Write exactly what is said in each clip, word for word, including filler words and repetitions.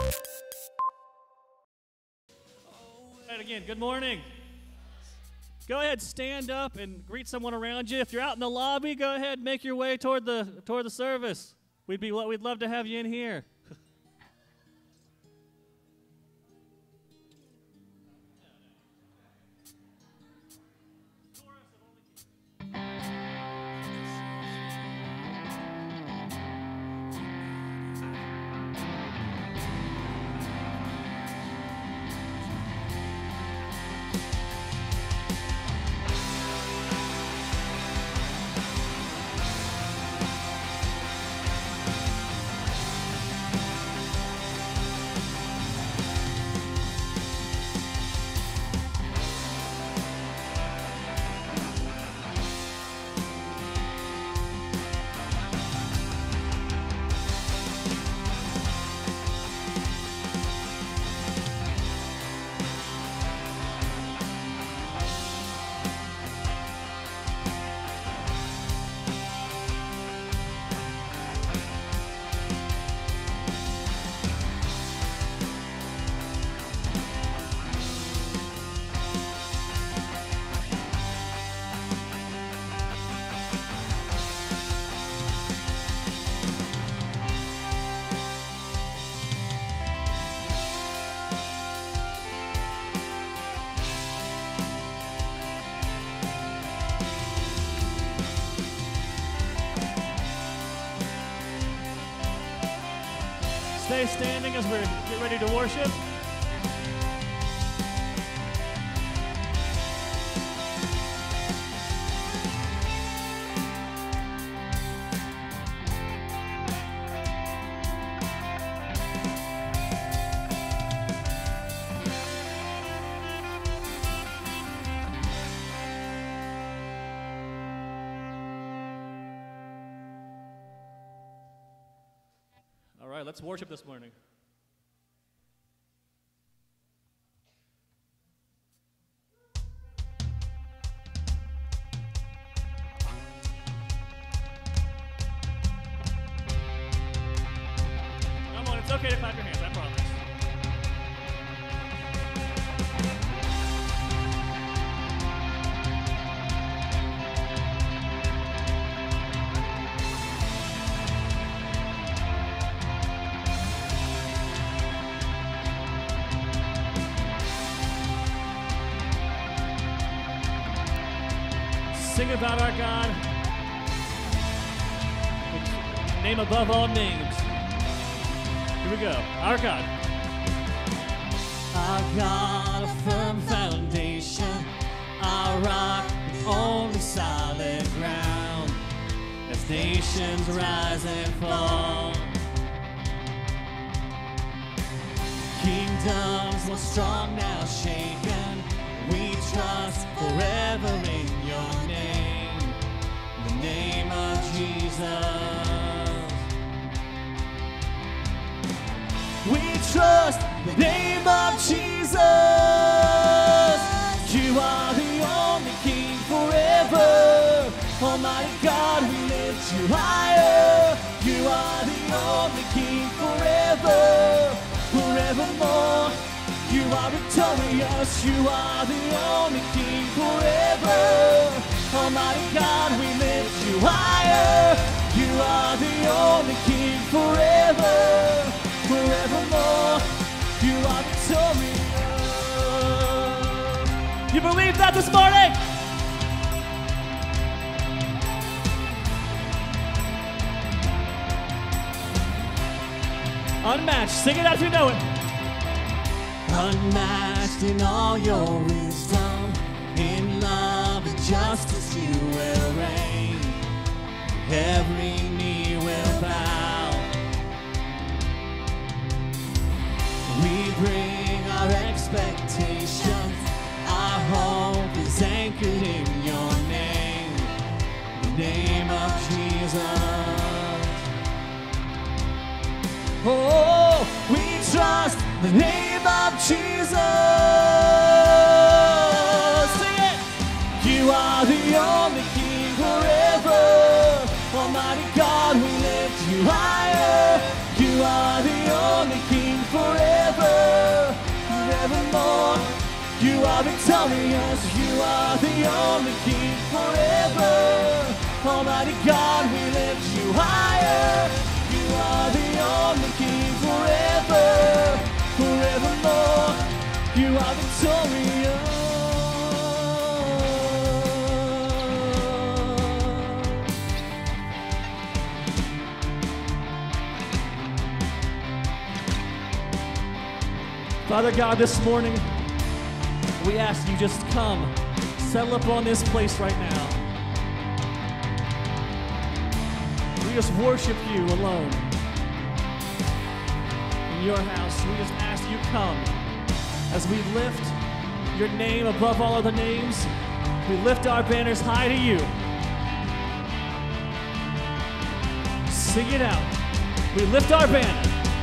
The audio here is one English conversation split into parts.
Again, good morning. Go ahead, stand up and greet someone around you. If you're out in the lobby, go ahead, make your way toward the toward the service. We'd be we'd love to have you in here. Stay standing as we get ready to worship. All right, let's worship this morning. Come on, it's okay to clap your hands, I promise. Sing about our God, name above all names. Here we go. Our God. Our God, a firm foundation, our rock, the only solid ground. As nations rise and fall, kingdoms once strong, now shaken, we trust forever in your name, the name of Jesus. We trust the name of Jesus. You are the only King forever. Almighty God, we lift you higher. You are the only King forever, forevermore. You are victorious, you are the only King forever. Almighty God, we lift you higher. You are the only King forever, forevermore. You are victorious. You believe that this morning? Unmatched, sing it as you know it. Unmatched in all your wisdom, in love and justice you will reign. Every knee will bow. We bring our expectations, our hope is anchored in your name, the name of Jesus. Oh, we trust the name of Jesus. Sing it. You are the only King forever. Almighty God, we lift you higher. You are the only King forever. are victorious. You are the only King forever. Almighty God, we lift you higher. You are the only King forever, forevermore. You are victorious. Father God, this morning, we ask you just come, settle up on this place right now. We just worship you alone. In your house, we just ask you come. As we lift your name above all other names, we lift our banners high to you. Sing it out. We lift our banner.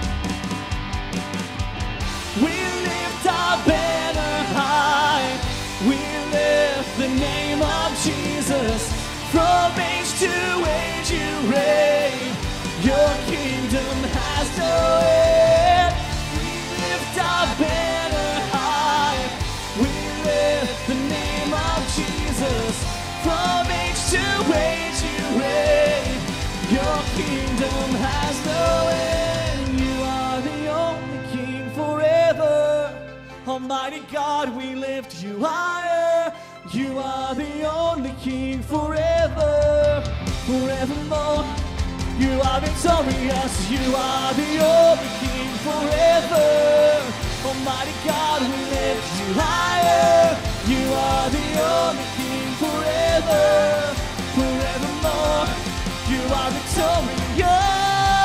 We lift our banner high. We lift the name of Jesus. From age to age you reign. Your kingdom has no end. We lift our banner high. We lift the name of Jesus. From age to age you reign. Your kingdom has no end. You are the only King forever. Almighty God, we lift you higher. You are the only King forever, forevermore. You are victorious. You are the only King forever. Almighty God, we lift you higher. You are the only King forever, forevermore. You are victorious.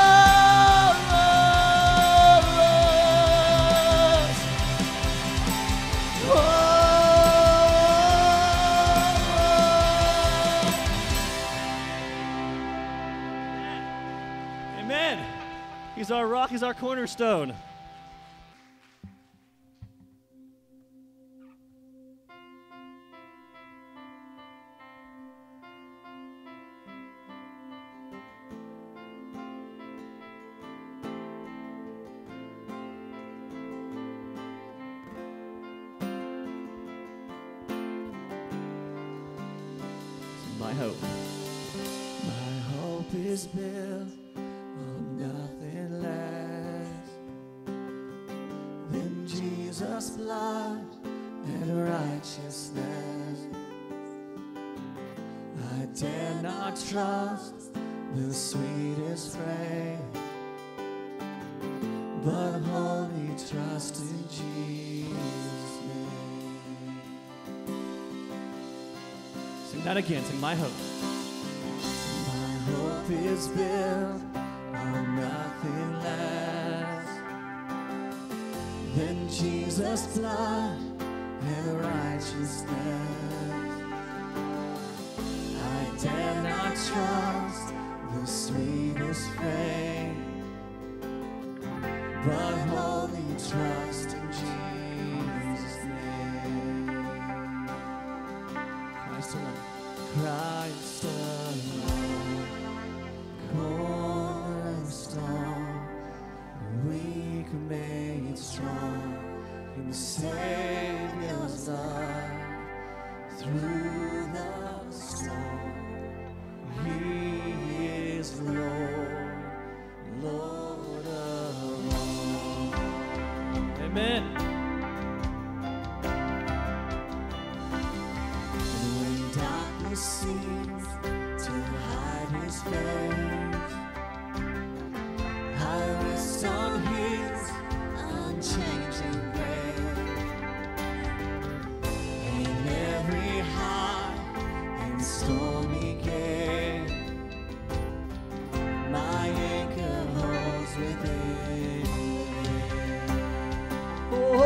He's our rock, he's our cornerstone. My hope. My hope is built on nothing less than Jesus' blood and righteousness. I dare not trust the sweetest frame, but wholly trust in Jesus' name. Sing that again, sing my hope. My hope is built on nothing less than Jesus' blood and righteousness. I dare not trust the sweetest fame, but wholly trust in Jesus' name. Christ alone. Christ alone. Cornerstone, weak made strong in the Savior's love. Through the storm, He is Lord, Lord of all. Amen. And when darkness seems to hide His face, I rest on His unchanging grace. In every high and stormy gale, my anchor holds within. Oh,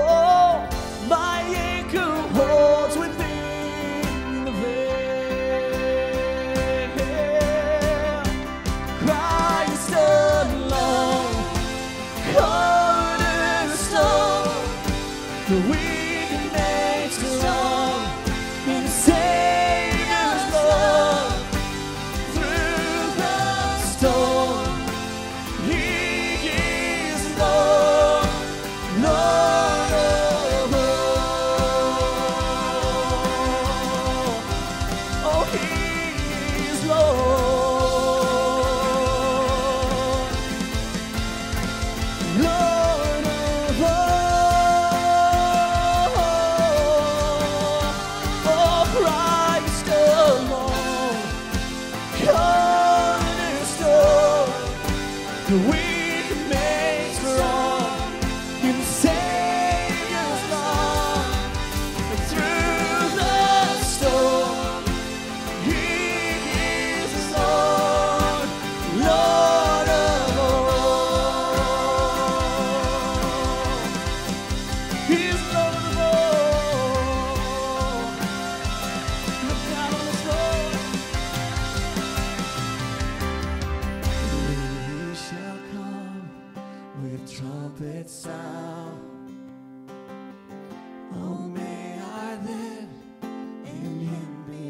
the weak made strong in the Savior's love. And through the storm, He is Lord, Lord of all. He's Lord of all. Look down on this road. He shall come with trumpet sound. Oh, may I then in Him be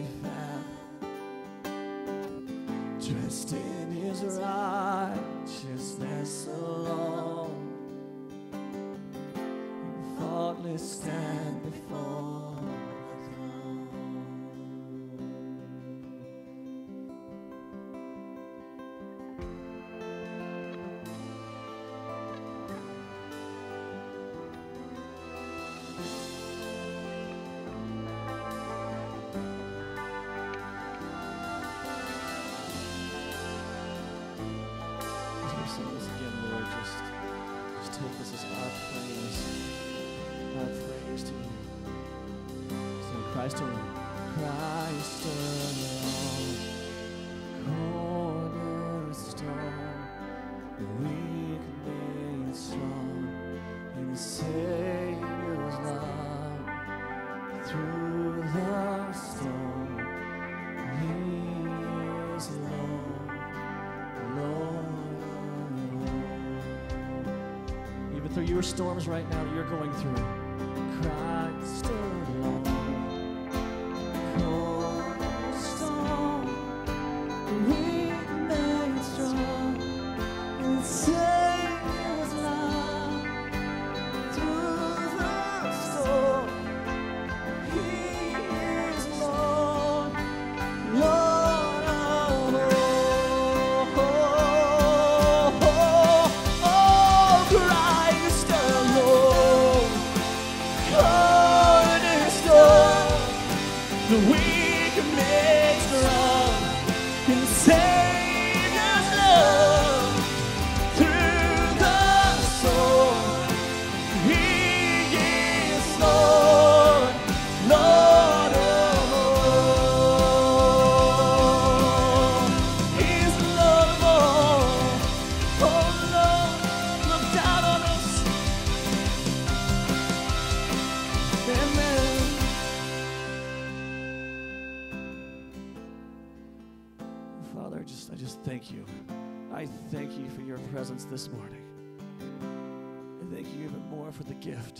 found, dressed in His righteousness alone, and faultless stand before the throne. As we sing this again, Lord, just, just take this as our praise, our praise to you. Sing Christ alone. Christ alone, cornerstone, the weak made strong in the Savior's love. Through the storm, He is Lord, Lord of all. Even through your storms right now that you're going through, Christ alone, cornerstone, the weak made strong in the Savior's love. Through the storm, He is Lord, Lord of all. Oh, Christ alone, cornerstone, the weak made strong in the Savior's love. Through the storm, He is Lord, Lord of all. He's Lord of all. Oh Lord, look down on us. Amen. Father, I just, I just thank you. I thank you for your presence this morning. I thank you even more for the gift,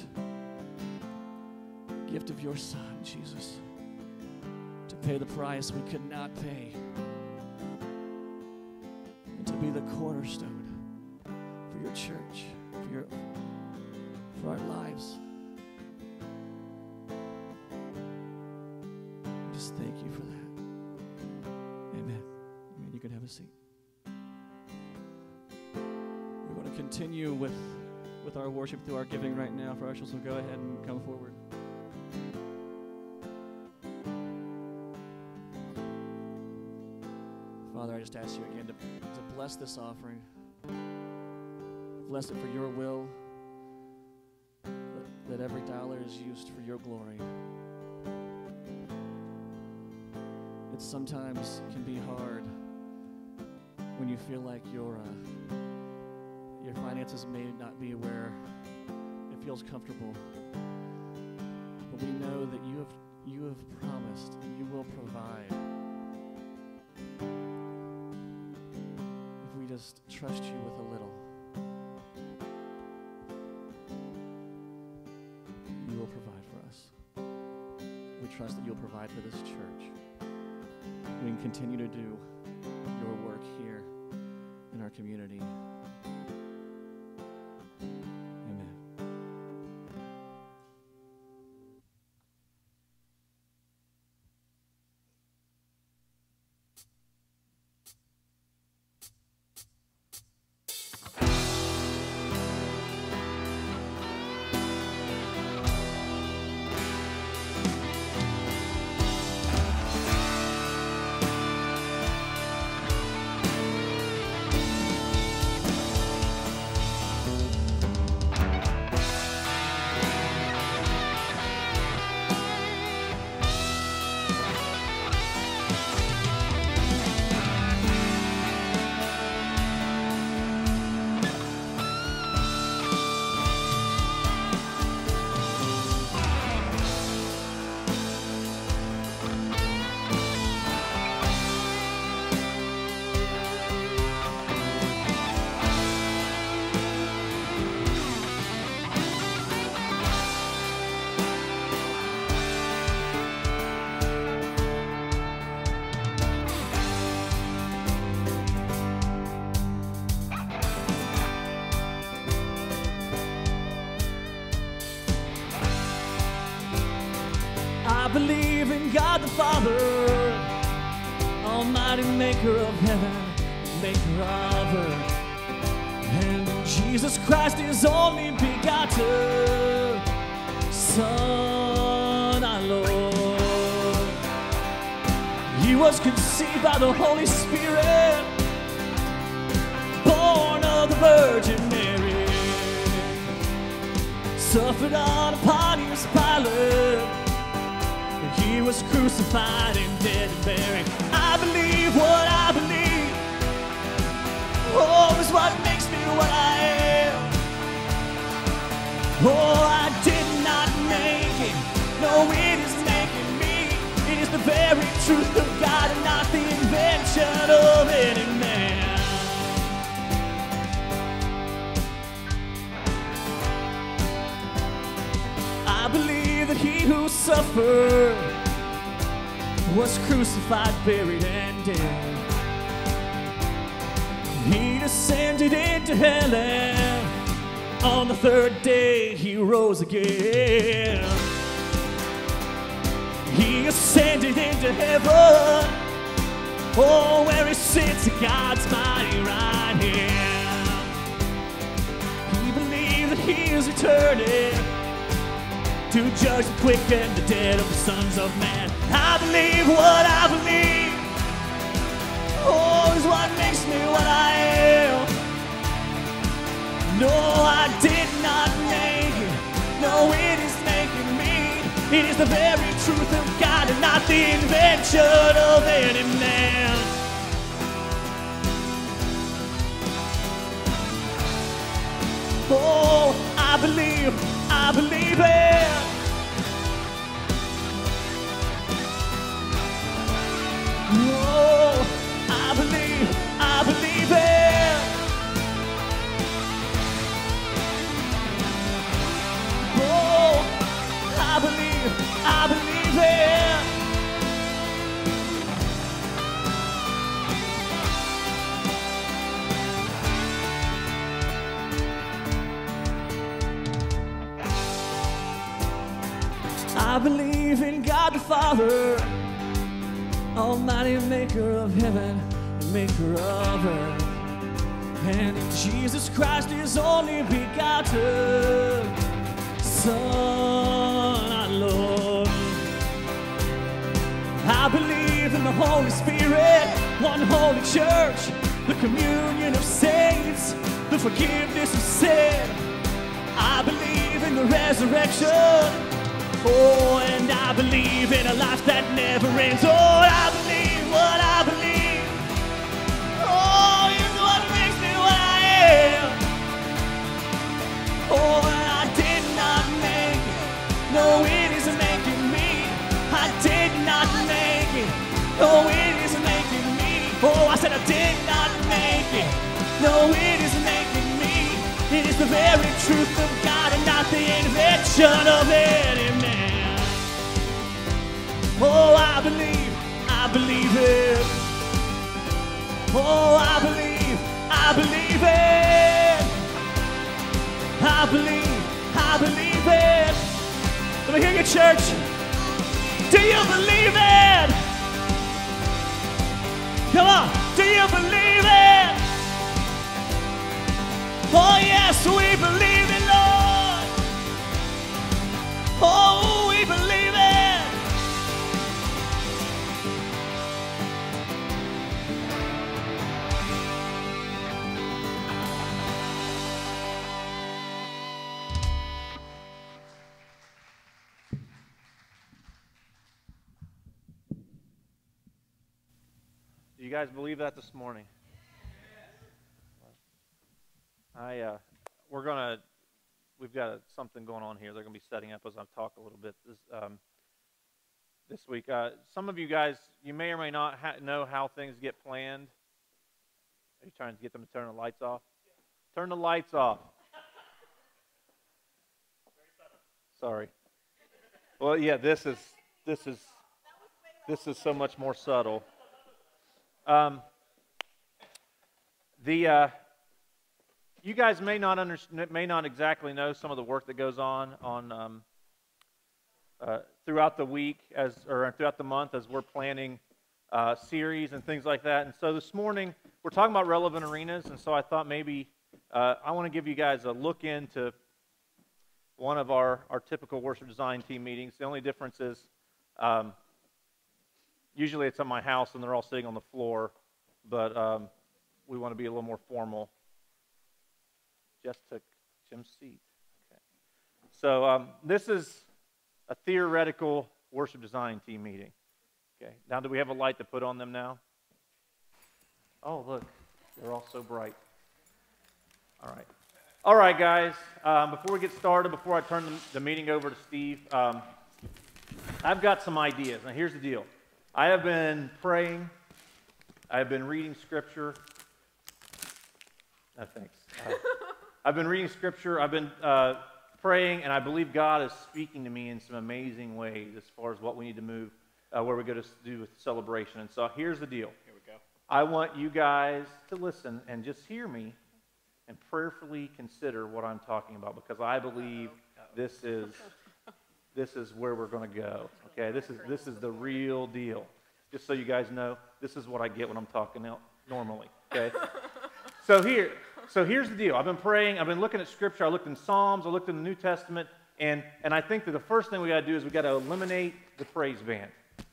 gift of your Son, Jesus, to pay the price we could not pay, and to be the cornerstone for your church, for your, for our lives. I just thank you for that. Amen. Amen. You can have a seat. We're going to continue with, with our worship through our giving right now. If our ushers will go ahead and come forward. Father, I just ask you again to, to bless this offering. Bless it for your will, that, that every dollar is used for your glory. It sometimes can be hard when you feel like your uh, your finances may not be where it feels comfortable. But we know that you have you have promised that you will provide. If we just trust you with a little, you will provide for us. We trust that you'll provide for this church. We can continue to do your work here in our community. Amen. believe in God the Father, Almighty maker of heaven, maker of earth, and in Jesus Christ, his only begotten Son, our Lord. He was conceived by the Holy Spirit, born of the Virgin Mary, suffered on Pontius Pilate. He was crucified and dead and buried. I believe what I believe. Oh, is what makes me what I am. Oh, I did not make it. No, it is making me. It is the very truth of God and not the invention of any man. I believe that he who suffered was crucified, buried, and dead. He descended into hell, and on the third day he rose again. He ascended into heaven, oh, where he sits at God's mighty right hand. He believed that he is returning to judge the quick and the dead of the sons of man. I believe what I believe. Oh, is what makes me what I am. No, I did not make it. No, it is making me. It is the very truth of God and not the invention of any man. Oh, I believe, I believe it. Oh, I believe, I believe it. Oh, I believe, I believe it. I believe in God the Father, Almighty maker of heaven and maker of earth, and in Jesus Christ, his only begotten Son, our Lord. I believe in the Holy Spirit, one holy church, the communion of saints, the forgiveness of sin. I believe in the resurrection. Oh, and I believe in a life that never ends. Oh, I believe what I believe. Oh, it's what makes me what I am. Oh, and I did not make it. No, it isn't making me. I did not make it. No, it isn't making me. Oh, I said I did not make it. No, it isn't making me. It is the very truth of God and not the invention of any man. Oh, I believe, I believe it. Oh, I believe, I believe it. I believe, I believe it. Let me hear you, church. Do you believe it? Come on, do you believe it? Oh, yes, we believe it, Lord. Oh, we believe it. Do you guys believe that this morning? I, uh, we're gonna, we've got something going on here. They're gonna be setting up as I talk a little bit this, um, this week. Uh, some of you guys, you may or may not ha- know how things get planned. Are you trying to get them to turn the lights off? Turn the lights off. Sorry. Well, yeah, this is this is this is so much more subtle. Um, the uh, you guys may not under, may not exactly know some of the work that goes on on um, uh, throughout the week as or throughout the month as we're planning uh, series and things like that. And so this morning we're talking about relevant arenas, and so I thought maybe uh, I want to give you guys a look into one of our, our typical worship design team meetings. The only difference is um, usually it's at my house and they're all sitting on the floor, but um, we want to be a little more formal. Just took Jim's seat. Okay. So um, this is a theoretical worship design team meeting. Okay. Now, do we have a light to put on them now? Oh, look. They're all so bright. All right. All right, guys. Um, before we get started, before I turn the, the meeting over to Steve, um, I've got some ideas. Now, here's the deal. I have been praying. I have been reading Scripture. No, thanks. Uh, I've been reading Scripture. I've been uh, praying, and I believe God is speaking to me in some amazing ways as far as what we need to move, uh, where we go to do with celebration. And so here's the deal. Here we go. I want you guys to listen and just hear me and prayerfully consider what I'm talking about, because I believe this is this is where we're going to go. Okay, this is this is the real deal. Just so you guys know, this is what I get when I'm talking out normally. Okay, so here, so here's the deal. I've been praying. I've been looking at Scripture. I looked in Psalms. I looked in the New Testament, and and I think that the first thing we got to do is we got to eliminate the praise band.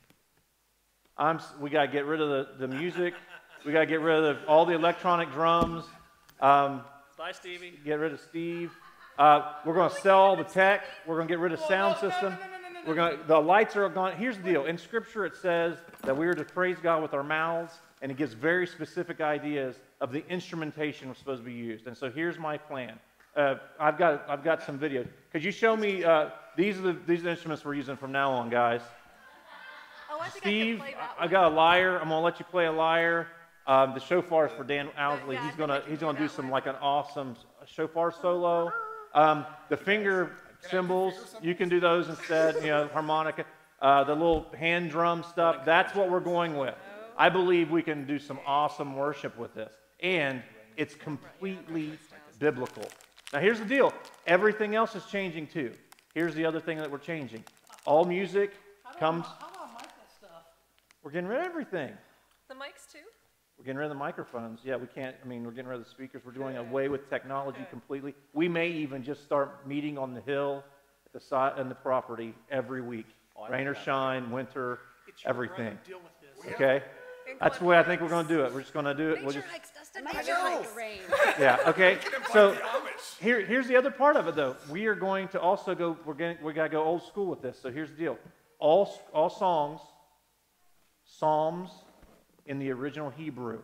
I'm we got to get rid of the, the music. We got to get rid of the, all the electronic drums. Um, Bye, Stevie. Get rid of Steve. Uh, we're going to sell all the tech. We're going to get rid of sound system. We're going to, the lights are gone. Here's the deal. In Scripture, it says that we are to praise God with our mouths, and it gives very specific ideas of the instrumentation we're supposed to be used. And so here's my plan. Uh, I've got I've got some videos. Could you show me? Uh, these are the these are the instruments we're using from now on, guys. Oh, I think Steve, I can play that I one. got a lyre. I'm going to let you play a lyre. Um, the shofar is for Dan Owsley. Yeah, I he's think gonna I can he's do gonna do that some one. like an awesome shofar solo. Um, the finger cymbals, you can do those instead. You know, harmonica, uh, the little hand drum stuff. That's what we're going with. I believe we can do some awesome worship with this, and it's completely biblical. Now here's the deal. Everything else is changing too. Here's the other thing that we're changing. All music comes. How do I mic that stuff? We're getting rid of everything. The mics too? We're getting rid of the microphones. Yeah, we can't, I mean, we're getting rid of the speakers. We're doing away with technology completely. We may even just start meeting on the hill, at the side, and the property every week. Rain or shine, winter, everything. Deal with this. Okay? That's the way I think we're going to do it. We're just going to do it. We'll just, rain. yeah, okay? So here, here's the other part of it, though. We are going to also go, we're going we got to go old school with this. So here's the deal. All, all songs, psalms, in the original Hebrew.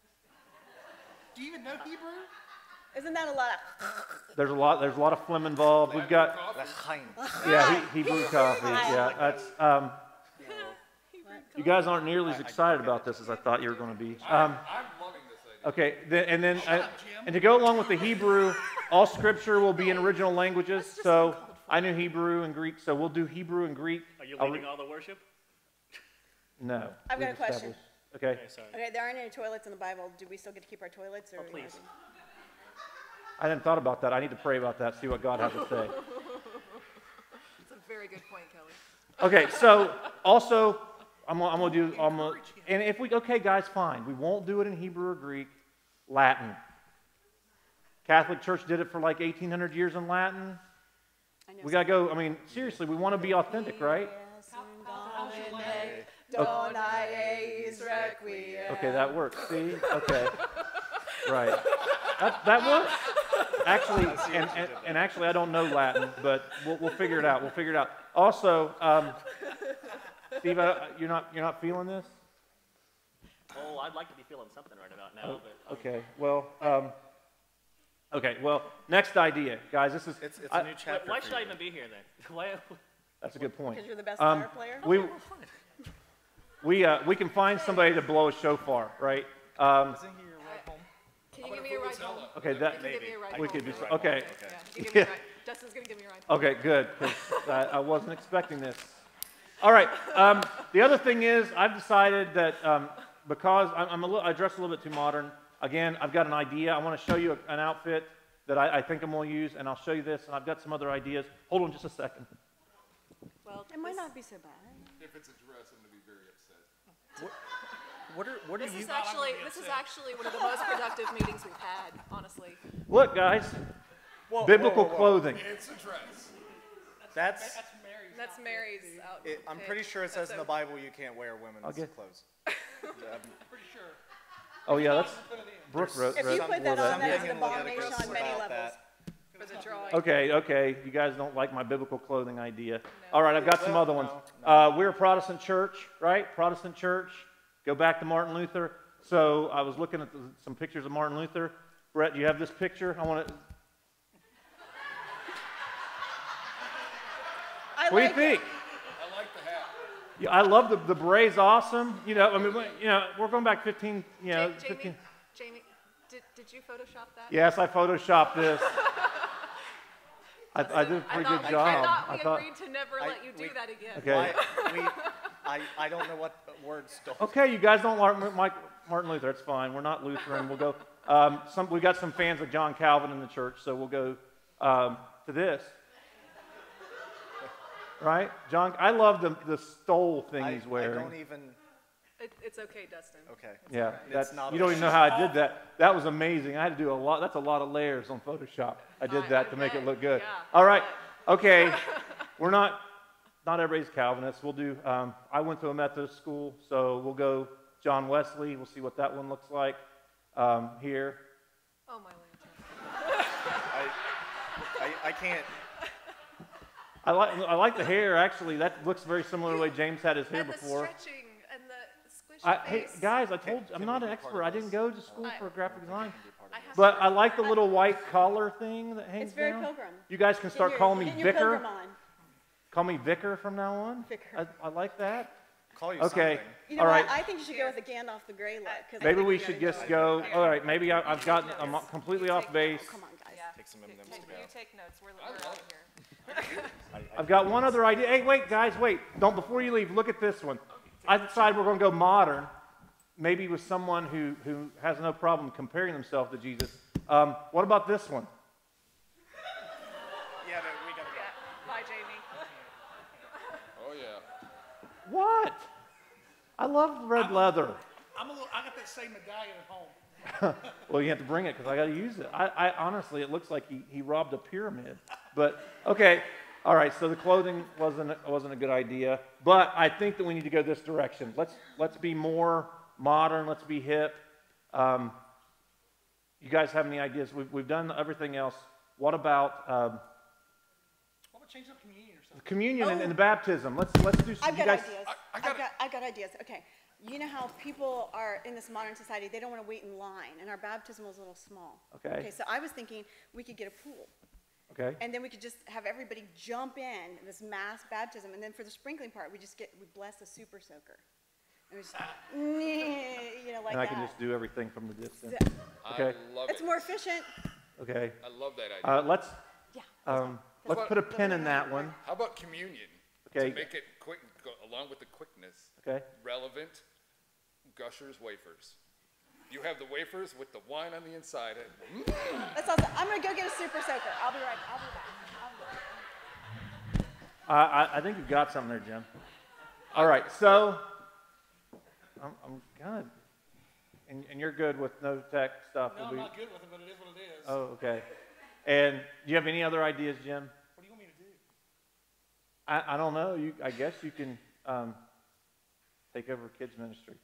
Do you even know Hebrew? Isn't that a lot of... There's a lot. There's a lot of phlegm involved. We've got yeah, he, Hebrew coffee. Yeah, that's. Um, you guys aren't nearly as excited about this as I thought you were going to be. Um, I'm loving this idea. okay, then, and then uh, and to go along with the Hebrew, all Scripture will be in original languages. So I knew Hebrew and Greek, so we'll do Hebrew and Greek. Are you I'll leading re- all the worship? No. I've got we've a question. established- Okay. Okay, sorry. Okay, there aren't any toilets in the Bible. Do we still get to keep our toilets? Or Oh, please. I hadn't thought about that. I need to pray about that. See what God has to say. That's a very good point, Kelly. Okay, so also, I'm gonna, I'm gonna do, I'm gonna, and if we, okay, guys, fine. We won't do it in Hebrew or Greek, Latin. Catholic Church did it for like eighteen hundred years in Latin. I know We gotta go. I mean, seriously, we want to be authentic, right? Okay, that works. See, okay, right. That that works. Actually, and, and, and actually, I don't know Latin, but we'll, we'll figure it out. We'll figure it out. Also, um, Steve, I, you're not you're not feeling this? Oh, I'd like to be feeling something right about now. But Okay. Well. Um, okay. Well, next idea, guys. This is. It's, it's I- a new chapter. why for should I you. even be here then? Why? That's a good point. Because you're the best Um, lyre player? we we uh, we can find somebody to blow a shofar, right? Um, Isn't he your ride home? Can you give me a ride home? okay. You That. can give me a ride We home. could do so. Okay. Yeah, you give me Yeah. a ride. Justin's going to give me a ride home. Okay, good, because I, I wasn't expecting this. All right, um, the other thing is I've decided that um, because I'm, I'm a little, I dress a little bit too modern, again, I've got an idea. I want to show you a, an outfit that I, I think I'm going to use, and I'll show you this, and I've got some other ideas. Hold on just a second. Well, Well, It might this, not be so bad. If it's a dress, I'm going to be very upset. What, what are what are this you? is actually this is actually one of the most productive meetings we've had, honestly. Look, guys, Whoa, biblical whoa, whoa, whoa. clothing. It's a dress. That's. That's Mary's outfit. It, I'm pretty sure it says in the Bible you can't wear women's I'll get- clothes. Oh yeah, that's Brooke wrote. If wrote- you put wore that on, Something that's an in Leviticus abomination on many about levels. that. for the drawing. Okay, okay. You guys don't like my biblical clothing idea. All right, I've got some Well, other ones. no, Uh, we're a Protestant church, right? Protestant church. Go back to Martin Luther. So I was looking at the, some pictures of Martin Luther. Brett, do you have this picture? I want to. I What do you like think? it. I like the hat. Yeah, I love the the beret's awesome. You know, I mean, you know, we're going back fifteen. You know, Ja- Jamie, fifteen. Jamie, did, did you Photoshop that? Yes, I photoshopped this. I, I did a I pretty thought good we, job. I thought we I thought. agreed to never I- let you do we- that again. Okay. Why, we, I, I don't know what words don't. Okay, you guys don't like Mike, Martin Luther. It's fine. We're not Lutheran. We'll go. Um, some we got some fans of John Calvin in the church, so we'll go um, to this. Right, John. I love the the stole thing I, he's I wearing. don't even. It, it's okay, Dustin. Okay. Yeah, It's that's, not you don't okay. even know how I did that. That was amazing. I had to do a lot. That's a lot of layers on Photoshop. I did I- that I to make it bet. look good. Yeah, All I right. bet. Okay. We're not. Not everybody's Calvinist. We'll do. Um, I went to a Methodist school, so we'll go John Wesley. We'll see what that one looks like um, here. Oh, my lantern. I, I, I can't. I like. I like the hair. Actually, that looks very similar to the way James had his hair And the before. stretching and the squishy I, hey face. guys, I told you I'm can not we an be part expert. of I didn't this? go to school I- for graphic design. I have But to- I like the little white collar thing that hangs It's very down. pilgrim. You guys can Get start your- calling me get your Vicar. pilgrim on. Call me Vicar from now on. Vicar. I, I like that. Call you Okay. something. You know All what? right. I think you should go with the Gandalf the Gray look. 'cause I Maybe think we you should gotta just go. go. All right. Maybe I, I've gotten. I'm completely off base. Oh, come on, guys. Yeah. Take some You M and M's take, to go. you take notes. We're, we're out here. I, I, I've got one other idea. Hey, wait, guys, wait. Don't before you leave. Look at this one. I decided we're going to go modern. Maybe with someone who who has no problem comparing themselves to Jesus. Um, what about this one? yeah, no, we gotta go. Yeah. Bye, Jamie. Oh, yeah. What? I love red leather. I'm a little, I got that same medallion at home. Well, you have to bring it because I got to use it. I, I honestly, it looks like he, he robbed a pyramid. But okay, all right. So the clothing wasn't wasn't a good idea. But I think that we need to go this direction. Let's let's be more modern. Let's be hip. Um, you guys have any ideas? We've we've done everything else. What about um, What would change up communion or something? communion and, Oh. and the baptism? Let's let's do. I've you got guys, ideas. I- I I've got got, I've got ideas. Okay. You know how people are in this modern society, they don't want to wait in line, and our baptismal is a little small. Okay. Okay, so I was thinking we could get a pool, Okay. and then we could just have everybody jump in, this mass baptism, and then for the sprinkling part, we just get, we bless the super soaker. And we just, you know, like And I that. can just do everything from the distance. So- Okay. I love It's it. more efficient. Okay. I love that idea. Uh, let's Yeah. um, let's about- put a pin in that one. How about communion? Okay. To make it quick, go, along with the quickness, Okay. relevant, Gushers wafers. You have the wafers with the wine on the inside. And, That's awesome. I'm going to go get a super soaker. I'll be right, I'll be back. I'll be back. I, I, I think you've got something there, Jim. All right, so I'm, I'm kind of, and, and you're good with no tech stuff. No, will I'm be- not good with it, but it is what it is. Oh, okay. And do you have any other ideas, Jim? What do you want me to do? I, I don't know. You, I guess you can um, take over kids ministry.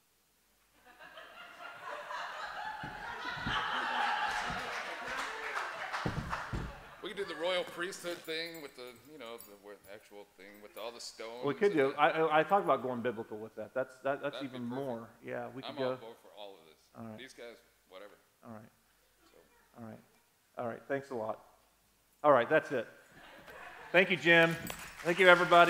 we could do the royal priesthood thing with the, you know, the with actual thing with all the stones. We could and do. the- I, I I talked about going biblical with that. That's that, that's That'd be even perfect. more. Yeah, we could I'm go. on board for all of this. All right. These guys, whatever. All right. So. All right. All right. Thanks a lot. All right. That's it. Thank you, Jim. Thank you, everybody.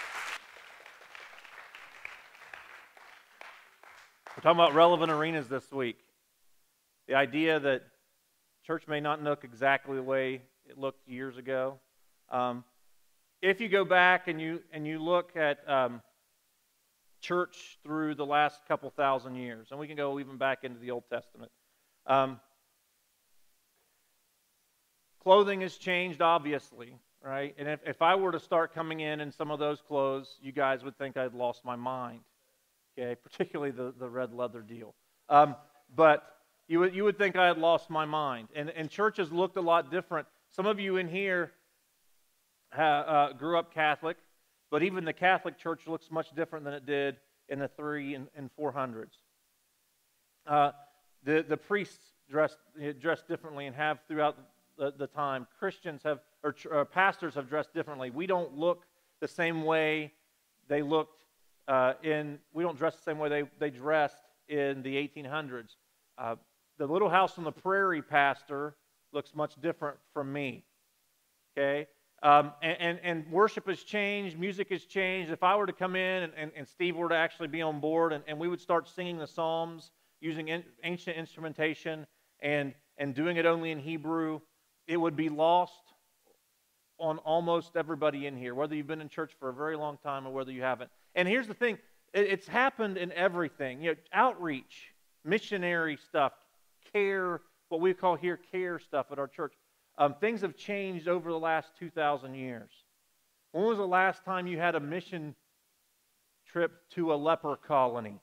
We're talking about relevant arenas this week. The idea that church may not look exactly the way it looked years ago. Um, if you go back and you and you look at um, church through the last couple thousand years, and we can go even back into the Old Testament. Um, clothing has changed, obviously, right? And if, if I were to start coming in in some of those clothes, you guys would think I'd lost my mind, okay? Particularly the, the red leather deal. Um, but you would, you would think I had lost my mind. And, and churches looked a lot different. Some of you in here ha, uh, grew up Catholic, but even the Catholic Church looks much different than it did in the three and, and four hundreds. Uh, the, the priests dressed, dressed differently and have throughout the, the time. Christians have, or, or pastors have dressed differently. We don't look the same way they looked uh, in, we don't dress the same way they, they dressed in the eighteen hundreds. Uh, the Little House on the Prairie pastor looks much different from me, okay? Um, and, and, and worship has changed, music has changed. If I were to come in and, and, and Steve were to actually be on board and, and we would start singing the Psalms using in, ancient instrumentation and, and doing it only in Hebrew, it would be lost on almost everybody in here, whether you've been in church for a very long time or whether you haven't. And here's the thing, it, it's happened in everything. You know, outreach, missionary stuff, care, what we call here care stuff at our church. Um, things have changed over the last two thousand years. When was the last time you had a mission trip to a leper colony?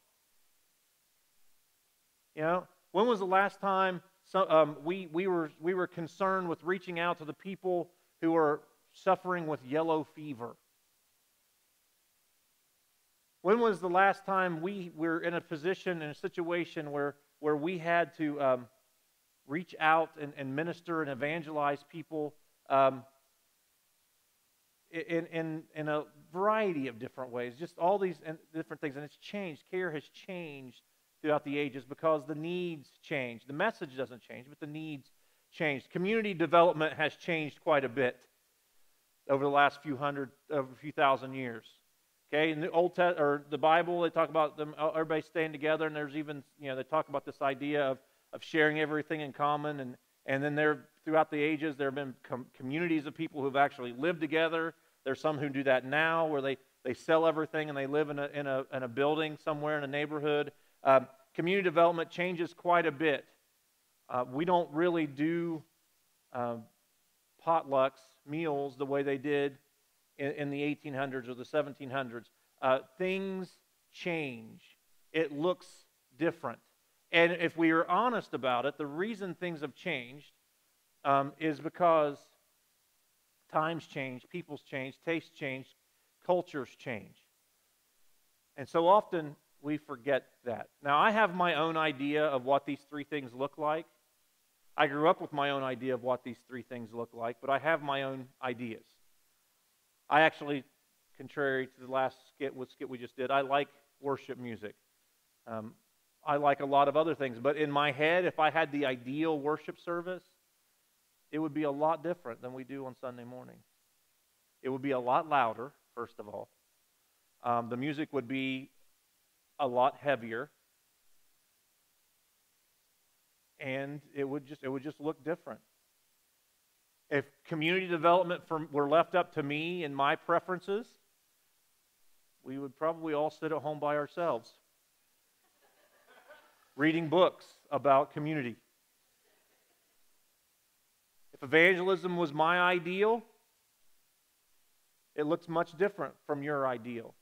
You know, when was the last time so, um, we, we, were, we were concerned with reaching out to the people who are suffering with yellow fever? When was the last time we were in a position, in a situation where, where we had to um, reach out and, and minister and evangelize people um, in, in, in a variety of different ways, just all these different things. And it's changed. Care has changed throughout the ages because the needs change. The message doesn't change, but the needs change. Community development has changed quite a bit over the last few hundred, over a few thousand years. Okay, in the Old Testament or the Bible, they talk about them, everybody staying together, and there's even, you know, they talk about this idea of of sharing everything in common, and, and then there, throughout the ages, there have been com- communities of people who've actually lived together. There's some who do that now, where they, they sell everything and they live in a, in a, in a building somewhere in a neighborhood. Um, community development changes quite a bit. Uh, we don't really do uh, potlucks, meals, the way they did in, in the eighteen hundreds or the seventeen hundreds. Uh, things change. It looks different. And if we are honest about it, the reason things have changed um, is because times change, people's change, tastes change, cultures change. And so often we forget that. Now, I have my own idea of what these three things look like. I grew up with my own idea of what these three things look like, but I have my own ideas. I actually, contrary to the last skit, what skit we just did, I like worship music. Um, I like a lot of other things, but in my head, if I had the ideal worship service, it would be a lot different than we do on Sunday morning. It would be a lot louder, first of all. Um, the music would be a lot heavier, and it would just it would just look different. If community development from, were left up to me and my preferences, we would probably all sit at home by ourselves, reading books about community. If evangelism was my ideal, it looks much different from your ideal.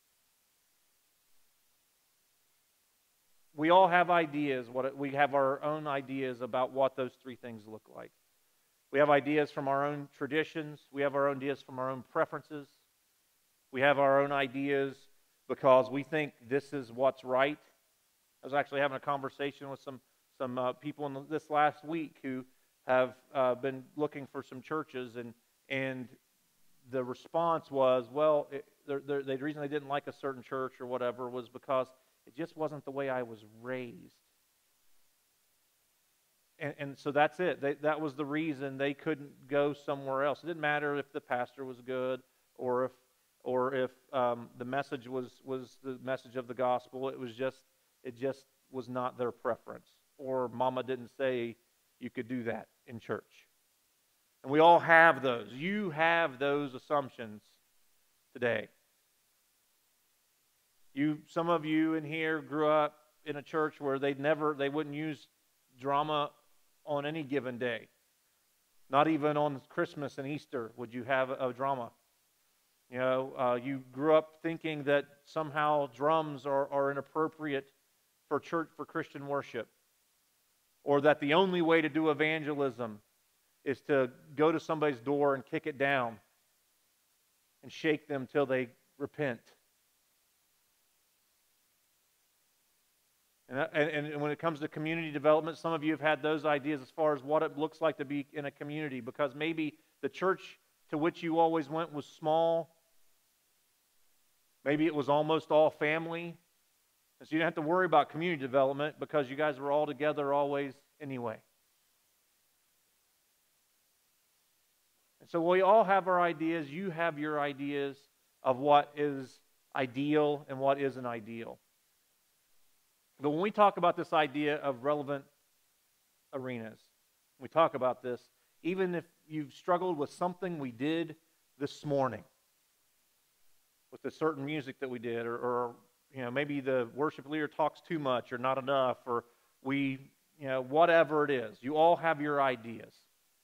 We all have ideas. What it, we have our own ideas about what those three things look like. We have ideas from our own traditions. We have our own ideas from our own preferences. We have our own ideas because we think this is what's right. I was actually having a conversation with some some uh, people in this last week who have uh, been looking for some churches, and and the response was, well, it, the, the, the reason they didn't like a certain church or whatever was because it just wasn't the way I was raised. And, and so that's it. They, that was the reason they couldn't go somewhere else. It didn't matter if the pastor was good or if or if um, the message was was the message of the gospel. It was just it just was not their preference. Or mama didn't say you could do that in church. And we all have those. You have those assumptions today. You, some of you in here grew up in a church where they'd never, they wouldn't use drama on any given day. Not even on Christmas and Easter would you have a, a drama. You know, uh, you grew up thinking that somehow drums are, are inappropriate for church, for Christian worship. Or that the only way to do evangelism is to go to somebody's door and kick it down and shake them till they repent. And, and, and when it comes to community development, some of you have had those ideas as far as what it looks like to be in a community, because maybe the church to which you always went was small. Maybe it was almost all family. And so you didn't have to worry about community development because you guys were all together always anyway. And so we all have our ideas. You have your ideas of what is ideal and what isn't ideal. But when we talk about this idea of relevant arenas, we talk about this, even if you've struggled with something we did this morning, with the certain music that we did, or, or you know, maybe the worship leader talks too much or not enough, or we, you know, whatever it is, you all have your ideas.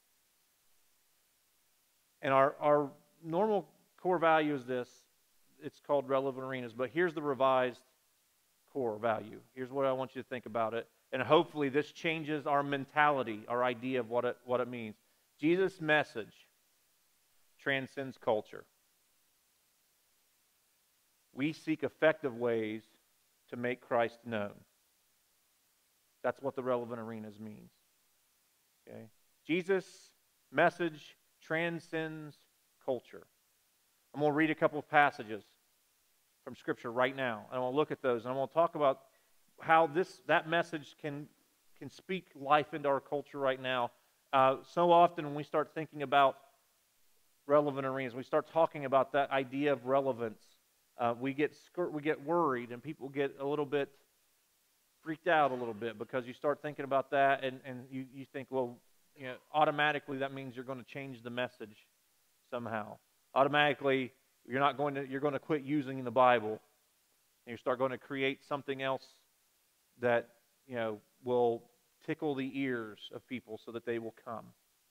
And our, our normal core value is this. It's called relevant arenas, but here's the revised core value. Here's what I want you to think about it. And hopefully this changes our mentality, our idea of what it, what it means. Jesus' message transcends culture. We seek effective ways to make Christ known. That's what the relevant arenas means. Okay? Jesus' message transcends culture. I'm going to read a couple of passages from Scripture right now. And I want to look at those, and I want to talk about how this that message can can speak life into our culture right now. Uh, so often when we start thinking about relevant arenas, we start talking about that idea of relevance, uh, we get we get worried, and people get a little bit freaked out a little bit because you start thinking about that, and, and you, you think, well, you know, automatically that means you're going to change the message somehow. Automatically, you're not going to you're going to quit using the Bible, and you start going to create something else that, you know, will tickle the ears of people so that they will come.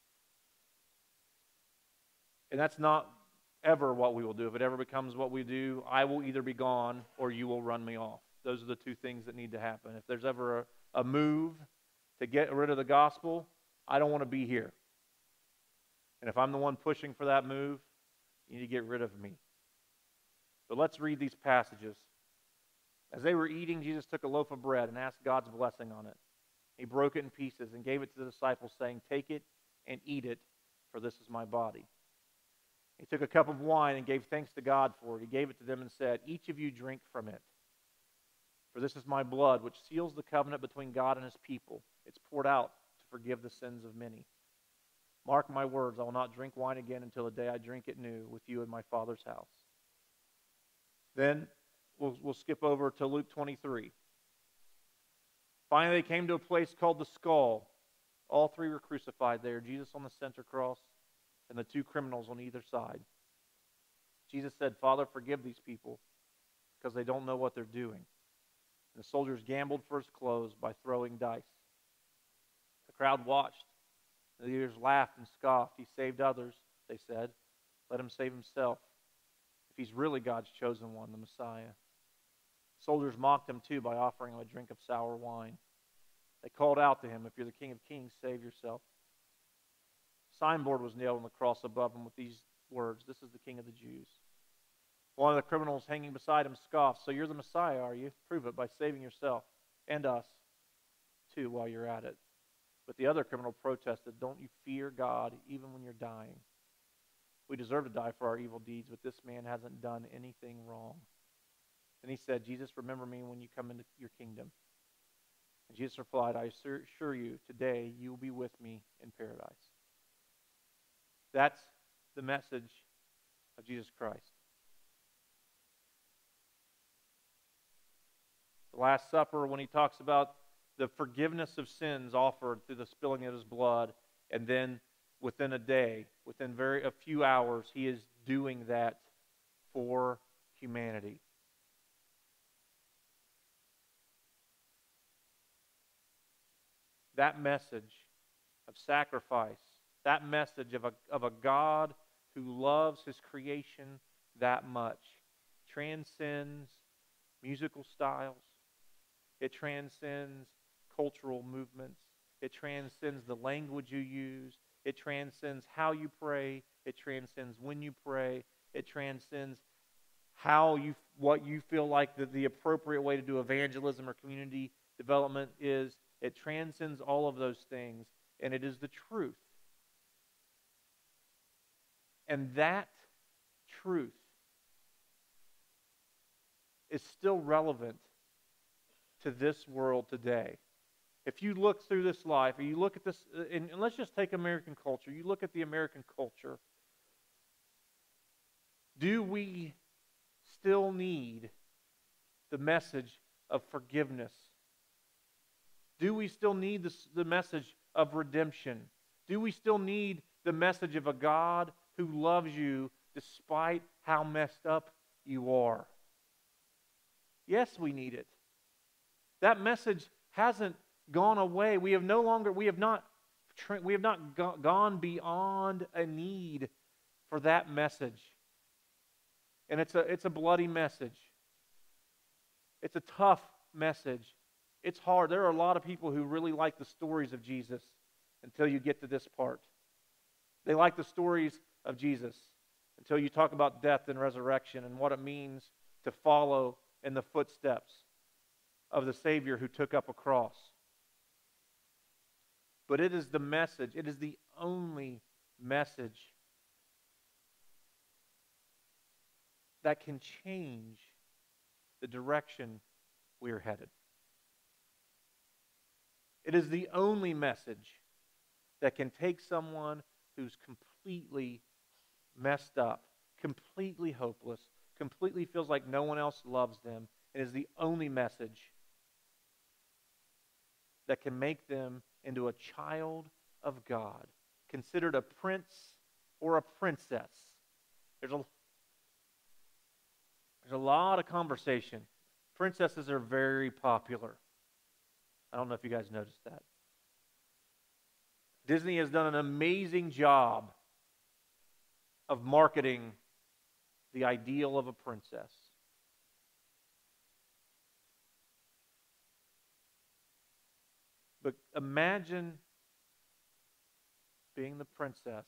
And that's not ever what we will do. If it ever becomes what we do, I will either be gone or you will run me off. Those are the two things that need to happen. If there's ever a, a move to get rid of the gospel, I don't want to be here. And if I'm the one pushing for that move, you need to get rid of me. But let's read these passages. As they were eating, Jesus took a loaf of bread and asked God's blessing on it. He broke it in pieces and gave it to the disciples, saying, "Take it and eat it, for this is my body." He took a cup of wine and gave thanks to God for it. He gave it to them and said, "Each of you drink from it. For this is my blood, which seals the covenant between God and his people. It's poured out to forgive the sins of many. Mark my words, I will not drink wine again until the day I drink it new with you in my Father's house." Then we'll, we'll skip over to Luke twenty-three. Finally, they came to a place called the Skull. All three were crucified there, Jesus on the center cross and the two criminals on either side. Jesus said, "Father, forgive these people because they don't know what they're doing." And the soldiers gambled for his clothes by throwing dice. The crowd watched. The leaders laughed and scoffed. "He saved others," they said. "Let him save himself, if he's really God's chosen one, the Messiah." Soldiers mocked him too by offering him a drink of sour wine. They called out to him, "If you're the King of Kings, save yourself." A signboard was nailed on the cross above him with these words, "This is the King of the Jews." One of the criminals hanging beside him scoffed, "So you're the Messiah, are you? Prove it by saving yourself and us, too, while you're at it." But the other criminal protested, "Don't you fear God even when you're dying? We deserve to die for our evil deeds, but this man hasn't done anything wrong." Then he said, "Jesus, remember me when you come into your kingdom." And Jesus replied, "I assure you, today you will be with me in paradise." That's the message of Jesus Christ. The Last Supper, when he talks about the forgiveness of sins offered through the spilling of his blood, and then within a day, within very a few hours, he is doing that for humanity. That message of sacrifice, That message of a, of a God who loves his creation that much transcends musical styles. It transcends cultural movements. It transcends the language you use. It transcends how you pray. It transcends when you pray. It transcends how you, what you feel like the, the appropriate way to do evangelism or community development is. It transcends all of those things, and it is the truth. And that truth is still relevant to this world today. If you look through this life, or you look at this, and let's just take American culture. You look at the American culture. Do we still need the message of forgiveness? Do we still need the, the message of redemption? Do we still need the message of a God who loves you despite how messed up you are? Yes, we need it. That message hasn't gone away. We have no longer, we have not, we have not go, gone beyond a need for that message. And it's a, it's a bloody message. It's a tough message. It's hard. There are a lot of people who really like the stories of Jesus until you get to this part. They like the stories of Jesus until you talk about death and resurrection and what it means to follow in the footsteps of the Savior who took up a cross. But it is the message, it is the only message that can change the direction we are headed. It is the only message that can take someone who's completely messed up, completely hopeless, completely feels like no one else loves them. It is the only message that can make them into a child of God, considered a prince or a princess. There's a, there's a lot of conversation. Princesses are very popular. I don't know if you guys noticed that. Disney has done an amazing job of marketing the ideal of a princess. But imagine being the princess,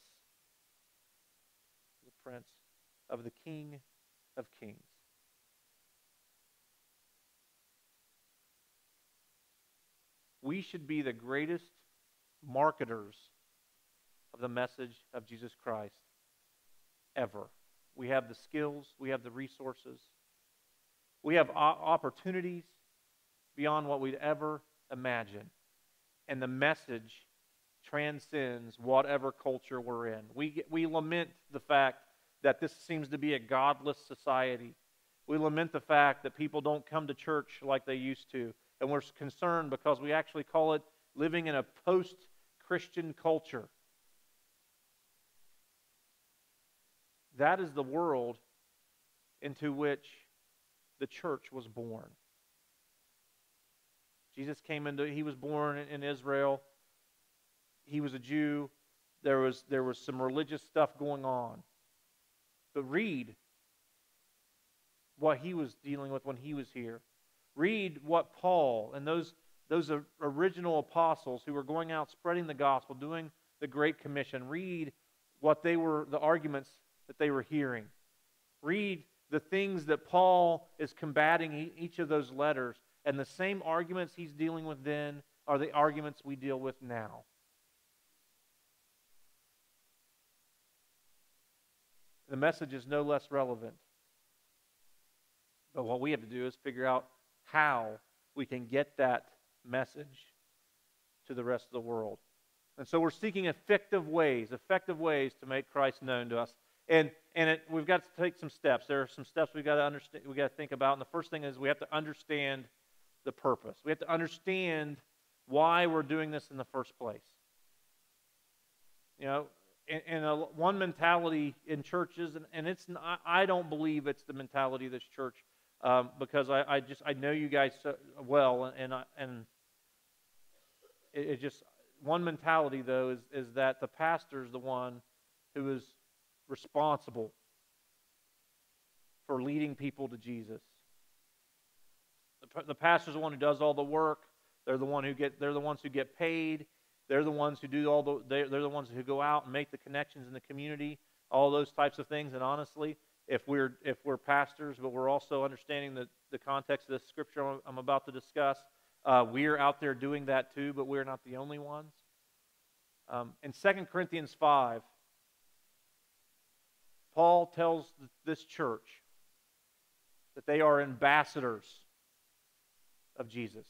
the prince of the King of Kings. We should be the greatest marketers of the message of Jesus Christ ever. We have the skills, we have the resources, we have opportunities beyond what we'd ever imagine. And the message transcends whatever culture we're in. We, get, we lament the fact that this seems to be a godless society. We lament the fact that people don't come to church like they used to. And we're concerned because we actually call it living in a post-Christian culture. That is the world into which the church was born. Jesus came into, he was born in Israel. He was a Jew. There was, there was some religious stuff going on. But read what he was dealing with when he was here. Read what Paul and those, those original apostles who were going out spreading the gospel, doing the Great Commission. Read what they were, the arguments that they were hearing. Read the things that Paul is combating each of those letters. And the same arguments he's dealing with then are the arguments we deal with now. The message is no less relevant. But what we have to do is figure out how we can get that message to the rest of the world. And so we're seeking effective ways, effective ways to make Christ known to us. And and it, we've got to take some steps. There are some steps we've got to understand, we've got to think about. And the first thing is we have to understand the purpose. We have to understand why we're doing this in the first place. You know, and, and a, one mentality in churches, and, and it's not, I don't believe it's the mentality of this church, um, because I, I just I know you guys so well, and and, I, and it, it just one mentality, though, is, is that the pastor is the one who is responsible for leading people to Jesus. The, the pastor is the one who does all the work. They're the one who get. They're the ones who get paid. They're the ones who do all the. They're, they're the ones who go out and make the connections in the community. All those types of things. And honestly, if we're if we're pastors, but we're also understanding the the context of this scripture I'm about to discuss, uh, we're out there doing that too. But we're not the only ones. Um, in Second Corinthians five, Paul tells this church that they are ambassadors of Jesus.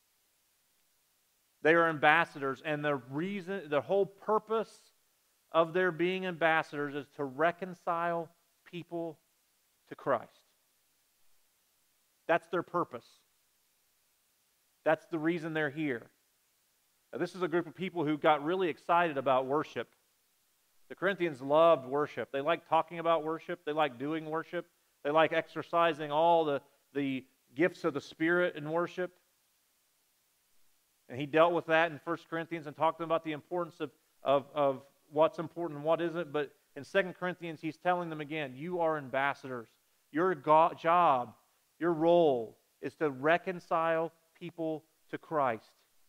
They are ambassadors, and the reason, the whole purpose of their being ambassadors is to reconcile people to Christ. That's their purpose. That's the reason they're here. Now, this is a group of people who got really excited about worship. The Corinthians loved worship. They liked talking about worship. They liked doing worship. They liked exercising all the, the gifts of the Spirit in worship. And he dealt with that in First Corinthians and talked about the importance of, of, of what's important and what isn't. But in Second Corinthians, he's telling them again, you are ambassadors. Your go- job, your role is to reconcile people to Christ.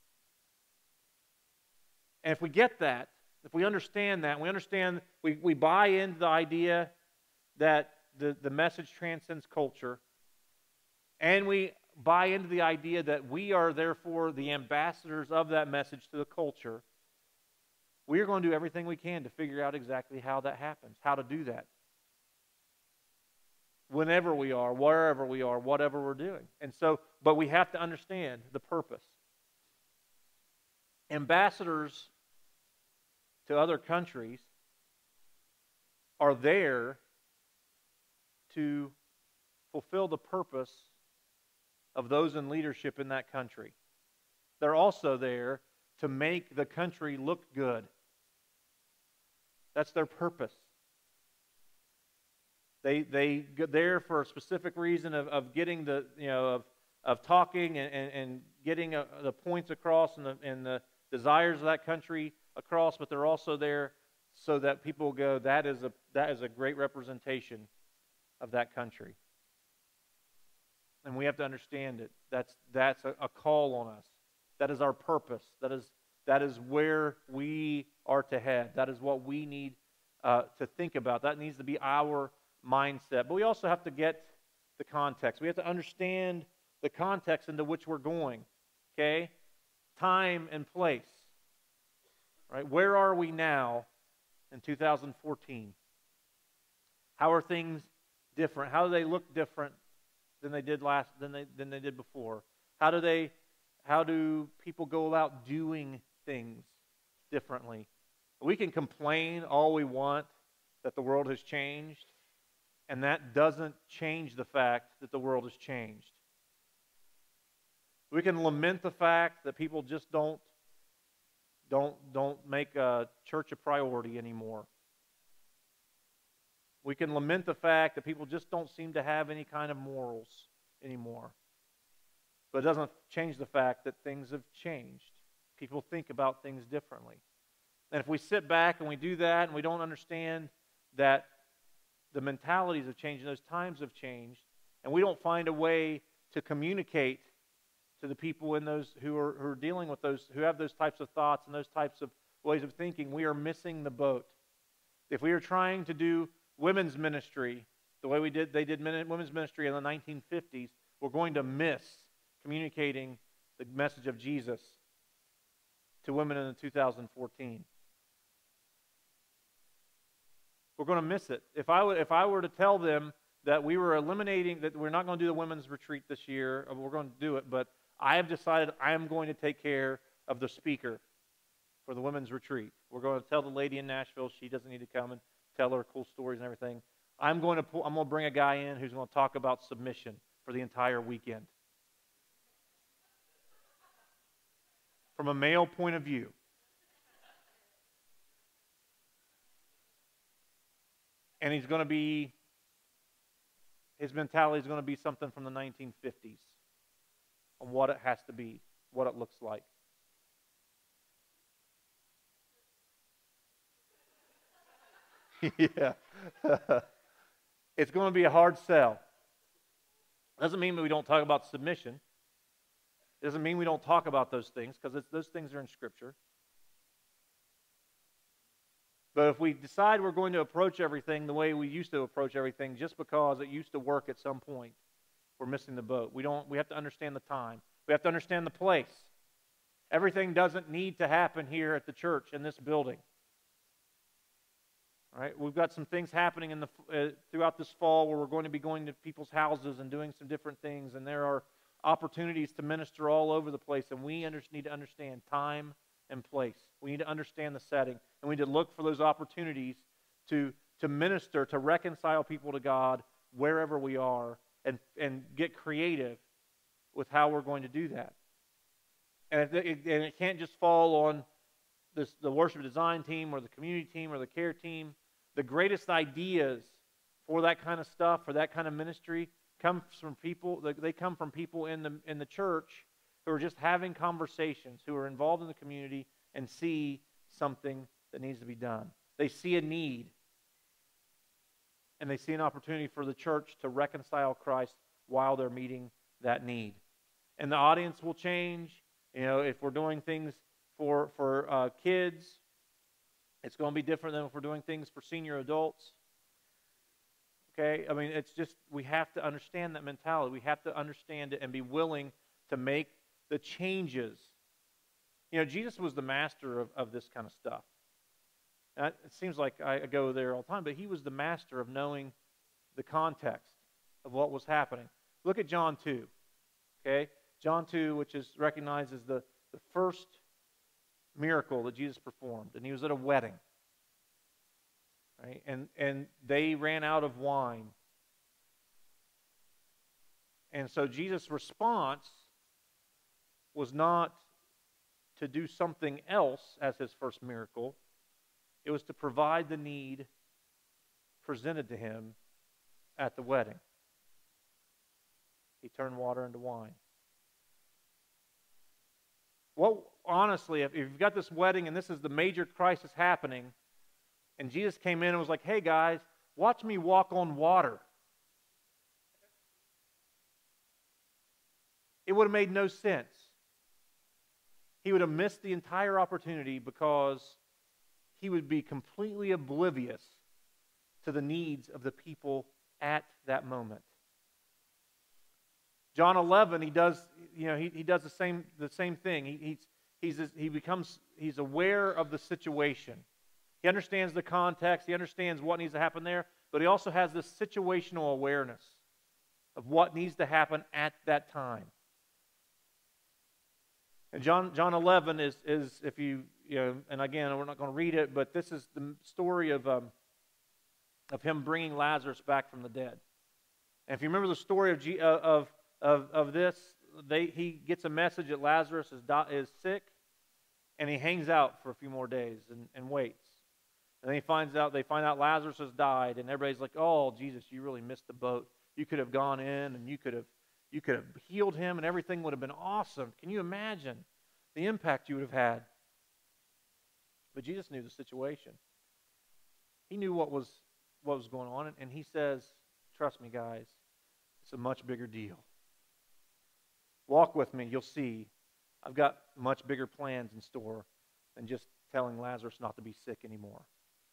And if we get that, if we understand that, we understand, we, we buy into the idea that the, the message transcends culture, and we buy into the idea that we are therefore the ambassadors of that message to the culture, we are going to do everything we can to figure out exactly how that happens, how to do that. Whenever we are, wherever we are, whatever we're doing. And so, but we have to understand the purpose. Ambassadors to other countries are there to fulfill the purpose of those in leadership in that country. They're also there to make the country look good. That's their purpose. They they get there for a specific reason of, of getting the you know of of talking and, and, and getting a, the points across and the and the desires of that country across, but they're also there so that people go, that is a that is a great representation of that country. And we have to understand it. That's that's a, a call on us. That is our purpose. That is that is where we are to head. That is what we need uh, to think about. That needs to be our mindset. But we also have to get the context. We have to understand the context into which we're going. Okay? Time and place. Right? Where are we now in two thousand fourteen? How are things different? How do they look different than they did last than they than they did before? How do they how do people go about doing things differently? We can complain all we want that the world has changed, and that doesn't change the fact that the world has changed. We can lament the fact that people just don't don't don't make a church a priority anymore. We can lament the fact that people just don't seem to have any kind of morals anymore. But it doesn't change the fact that things have changed. People think about things differently. And if we sit back and we do that and we don't understand that the mentalities have changed and those times have changed, and we don't find a way to communicate to the people in those who are, who are dealing with those, who have those types of thoughts and those types of ways of thinking, we are missing the boat. If we are trying to do women's ministry the way we did, they did women's ministry in the nineteen fifties, we're going to miss communicating the message of Jesus to women in two thousand fourteen. We're going to miss it. If I would, if I were to tell them that we were eliminating, that we're not going to do the women's retreat this year, we're going to do it, but I have decided I am going to take care of the speaker for the women's retreat. We're going to tell the lady in Nashville she doesn't need to come and tell her cool stories and everything. I'm going to pull, I'm going to bring a guy in who's going to talk about submission for the entire weekend. From a male point of view. And he's going to be, his mentality is going to be something from the nineteen fifties on what it has to be, what it looks like. Yeah. It's going to be a hard sell. Doesn't mean that we don't talk about submission. Doesn't mean we don't talk about those things, because those things are in Scripture. But if we decide we're going to approach everything the way we used to approach everything just because it used to work at some point, we're missing the boat. We don't. We have to understand the time. We have to understand the place. Everything doesn't need to happen here at the church in this building. All right, we've got some things happening in the uh, throughout this fall where we're going to be going to people's houses and doing some different things, and there are opportunities to minister all over the place, and we under, need to understand time and place. We need to understand the setting, and we need to look for those opportunities to, to minister, to reconcile people to God wherever we are, and, and get creative with how we're going to do that. And it, it, and it can't just fall on this, the worship design team or the community team or the care team. The greatest ideas for that kind of stuff, for that kind of ministry, come from people. They come from people in the in the church who are just having conversations, who are involved in the community and see something that needs to be done. They see a need, and they see an opportunity for the church to reconcile Christ while they're meeting that need. And the audience will change. You know, if we're doing things for for uh, kids, it's going to be different than if we're doing things for senior adults. Okay? I mean, it's just, we have to understand that mentality. We have to understand it and be willing to make the changes. You know, Jesus was the master of, of this kind of stuff. And it seems like I go there all the time, but he was the master of knowing the context of what was happening. Look at John two. Okay? John two, which is recognized as the, the first miracle that Jesus performed, and he was at a wedding, right? And and they ran out of wine, and so Jesus' response was not to do something else as his first miracle. It was to provide the need presented to him at the wedding. He turned water into wine. Well, honestly, if you've got this wedding and this is the major crisis happening, and Jesus came in and was like, hey guys, watch me walk on water, it would have made no sense. He would have missed the entire opportunity because he would be completely oblivious to the needs of the people at that moment. John eleven, he does, you know, he, he does the same the same thing. He he's, he's he becomes he's aware of the situation. He understands the context. He understands what needs to happen there, but he also has this situational awareness of what needs to happen at that time. And John John eleven is is if you you know, and again we're not going to read it, but this is the story of um, of him bringing Lazarus back from the dead. And if you remember the story of G, uh, of Of, of this, they, he gets a message that Lazarus is, is sick, and he hangs out for a few more days and, and waits. And then he finds out, they find out Lazarus has died, and everybody's like, oh, Jesus, you really missed the boat. You could have gone in, and you could have, you could have healed him, and everything would have been awesome. Can you imagine the impact you would have had? But Jesus knew the situation. He knew what was, what was going on, and he says, trust me, guys, it's a much bigger deal. Walk with me, you'll see. I've got much bigger plans in store than just telling Lazarus not to be sick anymore.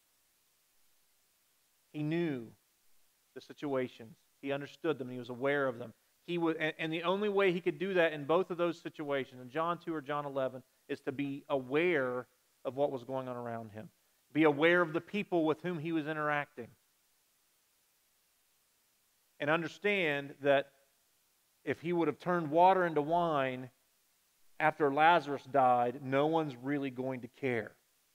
He knew the situations. He understood them. He was aware of them. He would, and, and the only way he could do that in both of those situations, in John two or John eleven, is to be aware of what was going on around him. Be aware of the people with whom he was interacting. And understand that if he would have turned water into wine after Lazarus died, no one's really going to care.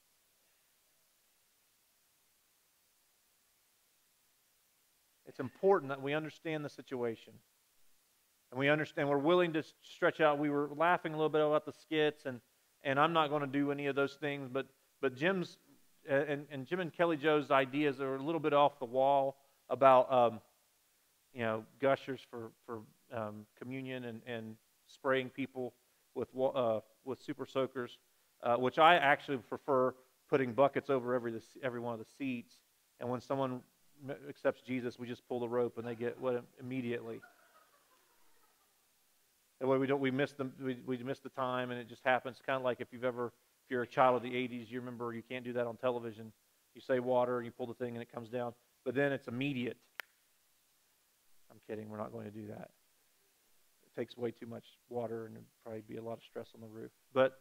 It's important that we understand the situation. And we understand, we're willing to stretch out. We were laughing a little bit about the skits, and, and I'm not going to do any of those things, but, but Jim's, and, and Jim and Kelly Joe's ideas are a little bit off the wall about, um, you know, gushers for, for um, communion and, and spraying people with, uh, with super soakers, uh, which I actually prefer putting buckets over every, every one of the seats And when someone accepts Jesus, we just pull the rope and they get what immediately. That way we don't we miss the we, we miss the time, and it just happens. Kind of like if you've ever if you're a child of the eighties, you remember you can't do that on television. You say water, and you pull the thing, and it comes down. But then it's immediate. I'm kidding. We're not going to do that. It takes way too much water, and there'd probably be a lot of stress on the roof. But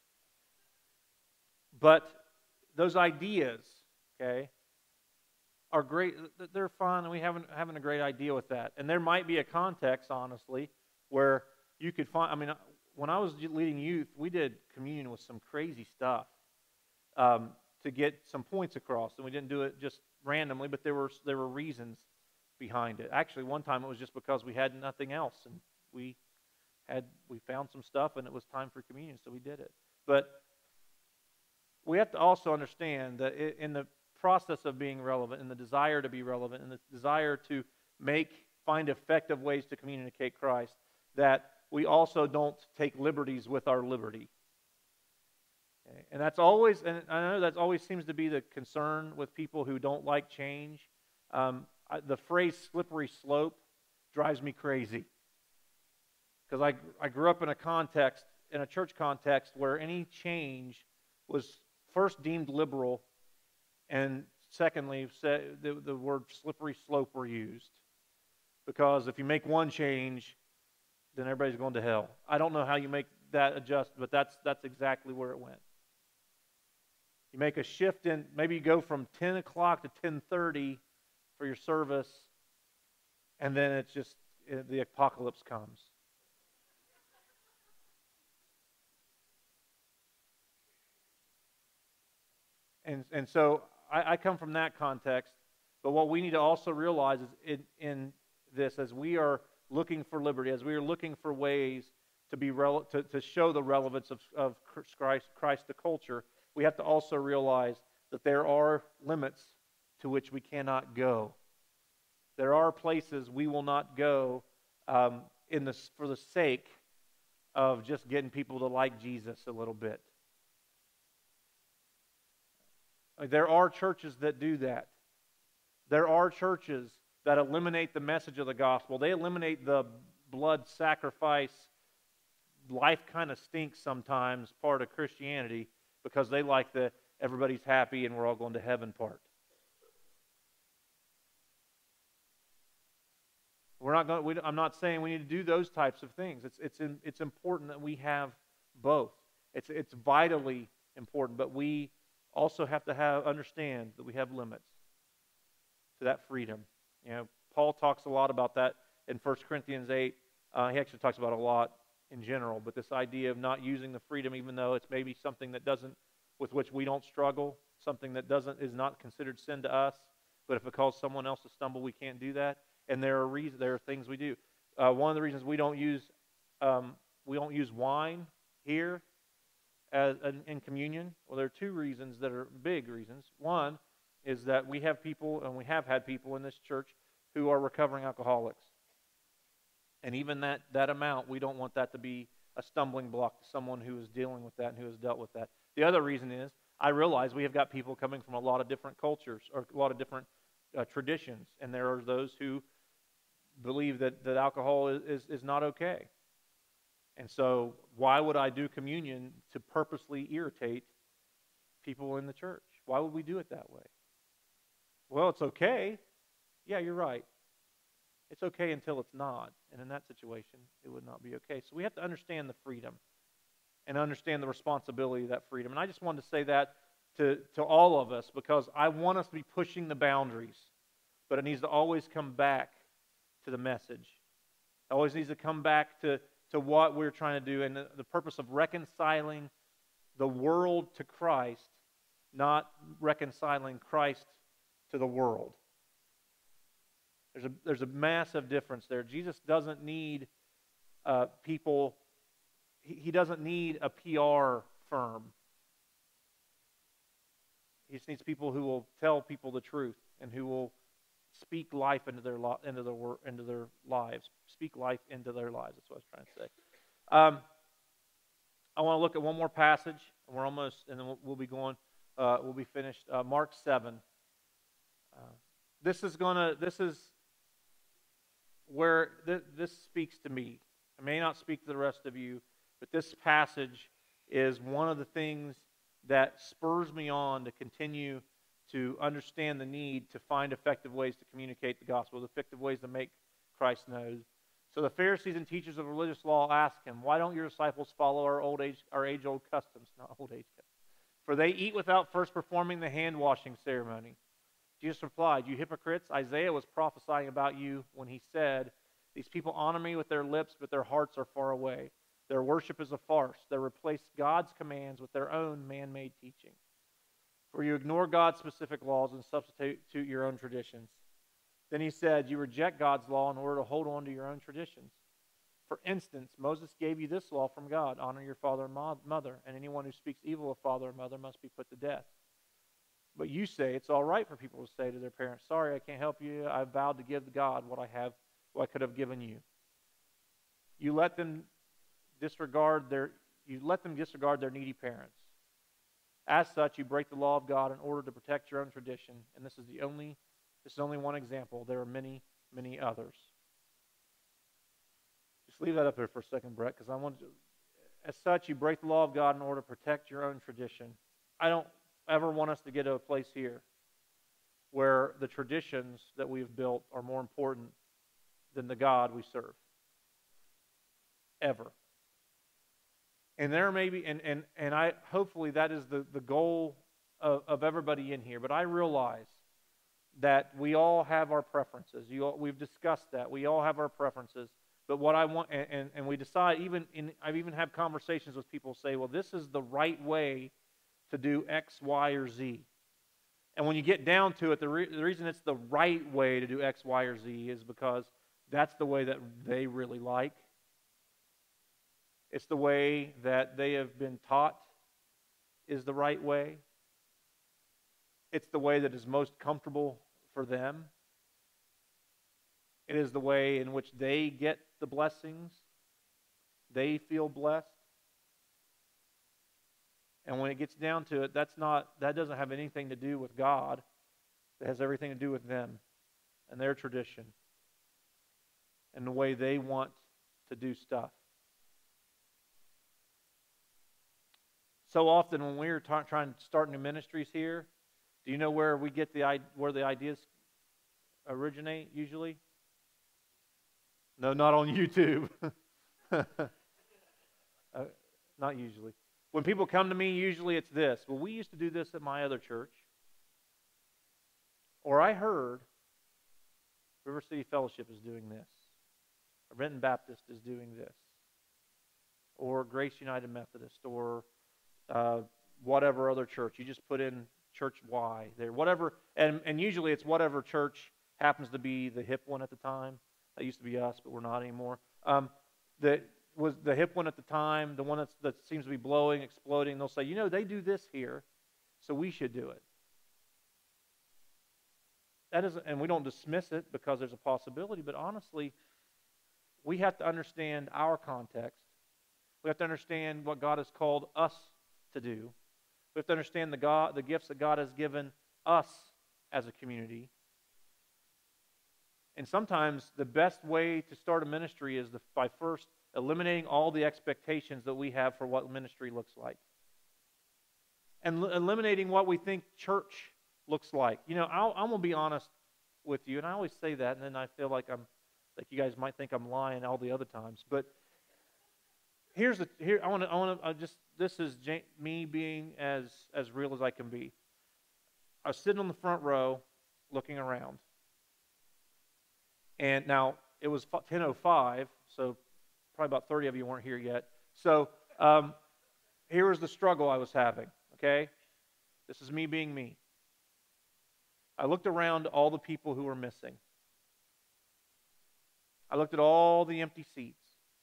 but those ideas, okay, are great. They're fun, and we haven't having a great idea with that. And there might be a context, honestly, where you could find. I mean, when I was leading youth, we did communion with some crazy stuff um, to get some points across, and we didn't do it just randomly. But there were there were reasons behind it. Actually, one time it was just because we had nothing else, and we had we found some stuff, and it was time for communion, so we did it. But we have to also understand that in the process of being relevant, in the desire to be relevant, in the desire to make find effective ways to communicate Christ, that we also don't take liberties with our liberty. Okay? And that's always, and I know that always seems to be the concern with people who don't like change. Um, I, the phrase slippery slope drives me crazy. Because I, I grew up in a context, in a church context, where any change was first deemed liberal, and secondly, the, the word slippery slope were used. Because if you make one change, then everybody's going to hell. I don't know how you make that adjust, but that's that's exactly where it went. You make a shift in, maybe you go from ten o'clock to ten thirty for your service, and then it's just, the apocalypse comes. And, and so I, I come from that context, but what we need to also realize is in, in this, as we are looking for liberty, as we are looking for ways to be rele- to, to show the relevance of, of Christ, Christ to culture, we have to also realize that there are limits to which we cannot go. There are places we will not go um, in the, for the sake of just getting people to like Jesus a little bit. There are churches that do that. There are churches that eliminate the message of the gospel. They eliminate the blood sacrifice, life kind of stinks sometimes part of Christianity because they like the everybody's happy and we're all going to heaven part. We're not going. We, I'm not saying we need to do those types of things. It's it's in, it's important that we have both. It's it's vitally important, but we also have to have understand that we have limits to that freedom. You know, Paul talks a lot about that in First Corinthians eight. Uh, he actually talks about it a lot in general, but this idea of not using the freedom, even though it's maybe something that doesn't, with which we don't struggle, something that doesn't is not considered sin to us. But if it causes someone else to stumble, we can't do that. And there are reasons, there are things we do. Uh, one of the reasons we don't use um, we don't use wine here as in, in communion. Well, there are two reasons that are big reasons. One is that we have people, and we have had people in this church who are recovering alcoholics. And even that, that amount, we don't want that to be a stumbling block to someone who is dealing with that and who has dealt with that. The other reason is, I realize we have got people coming from a lot of different cultures, or a lot of different uh, traditions, and there are those who believe that, that alcohol is, is, is not okay. And so why would I do communion to purposely irritate people in the church? Why would we do it that way? Well, it's okay. Yeah, you're right. It's okay until it's not. And in that situation, it would not be okay. So we have to understand the freedom and understand the responsibility of that freedom. And I just wanted to say that to, to all of us because I want us to be pushing the boundaries. But it needs to always come back to the message. It always needs to come back to, to what we're trying to do and the, the purpose of reconciling the world to Christ, not reconciling Christ to the world. There's a, there's a massive difference there. Jesus doesn't need uh, people, he, he doesn't need a P R firm. He just needs people who will tell people the truth and who will speak life into their lo- into their into their lives. Speak life into their lives. That's what I was trying to say. Um, I want to look at one more passage, and we're almost, and then we'll, we'll be going. Uh, we'll be finished. Uh, Mark seven. Uh, this is gonna. This is where th- this speaks to me. It may not speak to the rest of you, but this passage is one of the things that spurs me on to continue to understand the need to find effective ways to communicate the gospel, effective ways to make Christ known. So the Pharisees and teachers of religious law asked him, "Why don't your disciples follow our old age, our age-old customs?" Not old age customs. "For they eat without first performing the hand-washing ceremony." Jesus replied, "You hypocrites, Isaiah was prophesying about you when he said, 'These people honor me with their lips, but their hearts are far away. Their worship is a farce. They replace God's commands with their own man-made teaching. For you ignore God's specific laws and substitute your own traditions.' Then he said, 'You reject God's law in order to hold on to your own traditions. For instance, Moses gave you this law from God: honor your father and mother, and anyone who speaks evil of father or mother must be put to death. But you say it's all right for people to say to their parents, 'Sorry, I can't help you. I vowed to give God what I have, what I could have given you.' You let them disregard their you let them disregard their needy parents. As such, you break the law of God in order to protect your own tradition. And this is the only this is only one example. There are many, many others." Just leave that up there for a second, Brett, because I want to. As such, you break the law of God in order to protect your own tradition. I don't ever want us to get to a place here where the traditions that we've built are more important than the God we serve. Ever. And there may be, and, and, and I hopefully that is the, the goal of, of everybody in here, but I realize that we all have our preferences. You all, we've discussed that. We all have our preferences. But what I want, and, and, and we decide, even in, I've even had conversations with people say, well, this is the right way to do X, Y, or Z. And when you get down to it, the, re- the reason it's the right way to do X, Y, or Z is because that's the way that they really like. It's the way that they have been taught is the right way. It's the way that is most comfortable for them. It is the way in which they get the blessings. They feel blessed. And when it gets down to it, that's not, that doesn't have anything to do with God. It has everything to do with them and their tradition and the way they want to do stuff. So often when we're ta- trying to start new ministries here, do you know where we get the where the ideas originate usually? No, not on YouTube. uh, not usually. When people come to me, usually it's this. Well, we used to do this at my other church. Or I heard River City Fellowship is doing this. Or Renton Baptist is doing this. Or Grace United Methodist. Or uh, whatever other church. You just put in church Y there. Whatever. And, and usually it's whatever church happens to be the hip one at the time. That used to be us, but we're not anymore. Um, that was the hip one at the time, the one that's, that seems to be blowing, exploding. They'll say, you know, they do this here, so we should do it. That isn't, and we don't dismiss it because there's a possibility, but honestly, we have to understand our context. We have to understand what God has called us to do. We have to understand the God, the gifts that God has given us as a community. And sometimes the best way to start a ministry is the, by first eliminating all the expectations that we have for what ministry looks like. And l- eliminating what we think church looks like. You know, I'll, I'm going to be honest with you, and I always say that, and then I feel like I'm, like you guys might think I'm lying all the other times. But here's the, here I want to, I want to just, this is J- me being as, as real as I can be. I was sitting on the front row looking around. And now, it was ten oh five, so probably about thirty of you weren't here yet. So, um, here was the struggle I was having, okay? This is me being me. I looked around all the people who were missing. I looked at all the empty seats.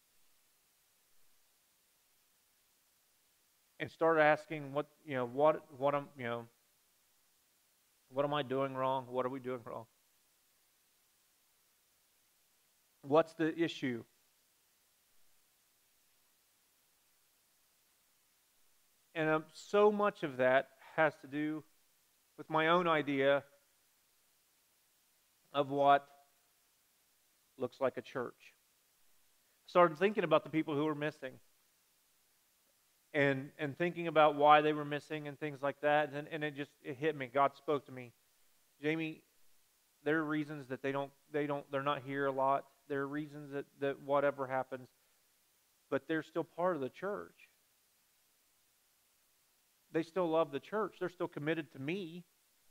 And started asking what, you know, what, what am, you know, what am I doing wrong? What are we doing wrong? What's the issue? And um, so much of that has to do with my own idea of what looks like a church. Started thinking about the people who were missing. And and thinking about why they were missing and things like that. And, and it just it hit me. God spoke to me. Jamie, there are reasons that they don't they don't they're not here a lot. There are reasons that, that whatever happens, but they're still part of the church. They still love the church. They're still committed to me.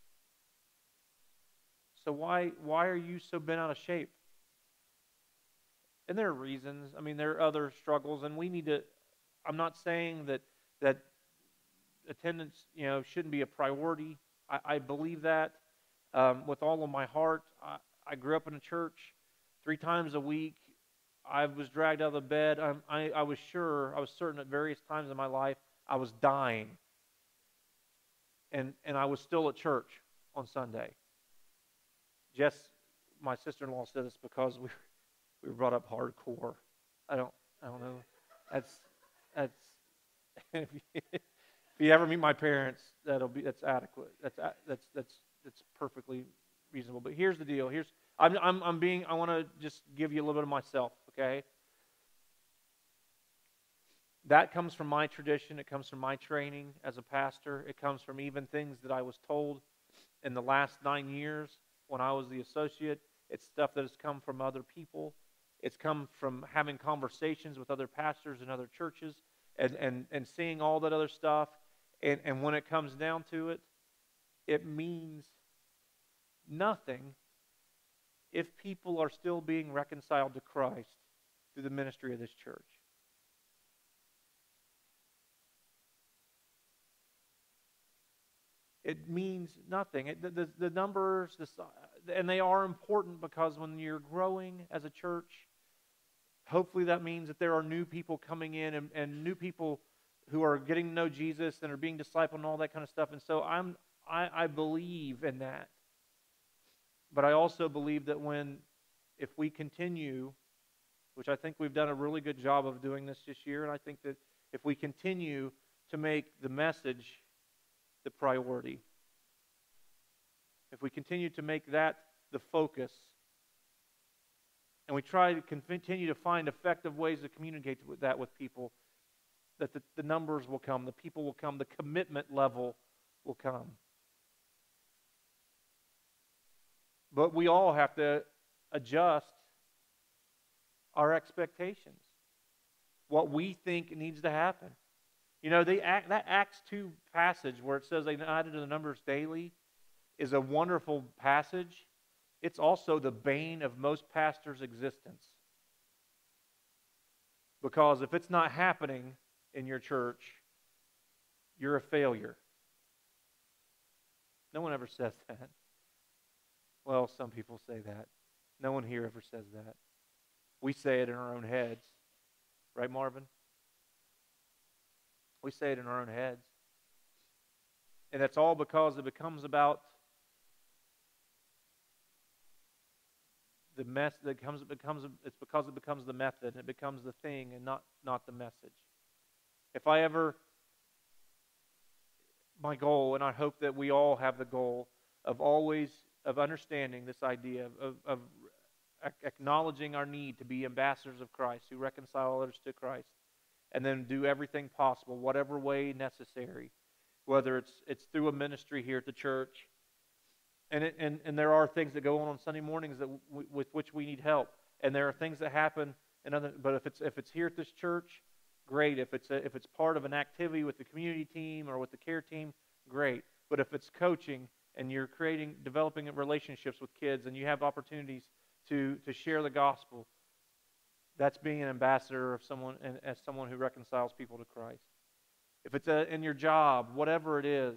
So why why are you so bent out of shape? And there are reasons. I mean, there are other struggles, and we need to. I'm not saying that that attendance, you know, shouldn't be a priority. I, I believe that um, with all of my heart. I, I grew up in a church three times a week. I was dragged out of the bed. I, I, I was sure, I was certain at various times in my life, I was dying. And and I was still at church on Sunday. Jess, my sister-in-law, said this because we we were brought up hardcore. I don't I don't know. That's that's if you, if you ever meet my parents, that'll be that's adequate. That's that's that's that's perfectly reasonable. But here's the deal. Here's I'm I'm I'm being I want to just give you a little bit of myself, okay? That comes from my tradition. It comes from my training as a pastor. It comes from even things that I was told in the last nine years when I was the associate. It's stuff that has come from other people. It's come from having conversations with other pastors in other churches and, and, and seeing all that other stuff. And, and when it comes down to it, it means nothing if people are still being reconciled to Christ through the ministry of this church. It means nothing. It, the, the, the numbers, the, and they are important because when you're growing as a church, hopefully that means that there are new people coming in and, and new people who are getting to know Jesus and are being discipled and all that kind of stuff. And so I'm, I, I believe in that. But I also believe that when, if we continue, which I think we've done a really good job of doing this this year, and I think that if we continue to make the message the priority, if we continue to make that the focus, and we try to continue to find effective ways to communicate with that with people, that the, the numbers will come, the people will come, the commitment level will come. But we all have to adjust our expectations, what we think needs to happen. You know, the, that Acts two passage where it says they added to the numbers daily is a wonderful passage. It's also the bane of most pastors' existence. Because if it's not happening in your church, you're a failure. No one ever says that. Well, some people say that. No one here ever says that. We say it in our own heads. Right, Marvin? We say it in our own heads. And that's all because it becomes about the mess that comes it becomes it's because it becomes the method and it becomes the thing and not not the message. If I ever my goal, and I hope that we all have the goal of always of understanding this idea of, of, of acknowledging our need to be ambassadors of Christ who reconcile others to Christ, and then do everything possible, whatever way necessary, whether it's it's through a ministry here at the church, and it, and and there are things that go on on Sunday mornings that w- with which we need help, and there are things that happen in other. But if it's if it's here at this church, great. If it's a, if it's part of an activity with the community team or with the care team, great. But if it's coaching and you're creating, developing relationships with kids, and you have opportunities to to share the gospel, that's being an ambassador of someone, and as someone who reconciles people to Christ. If it's a, in your job, whatever it is,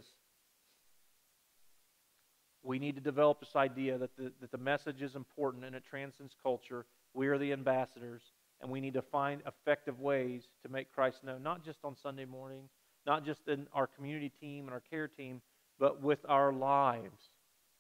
we need to develop this idea that the, that the message is important and it transcends culture. We are the ambassadors, and we need to find effective ways to make Christ known, not just on Sunday morning, not just in our community team and our care team, but with our lives.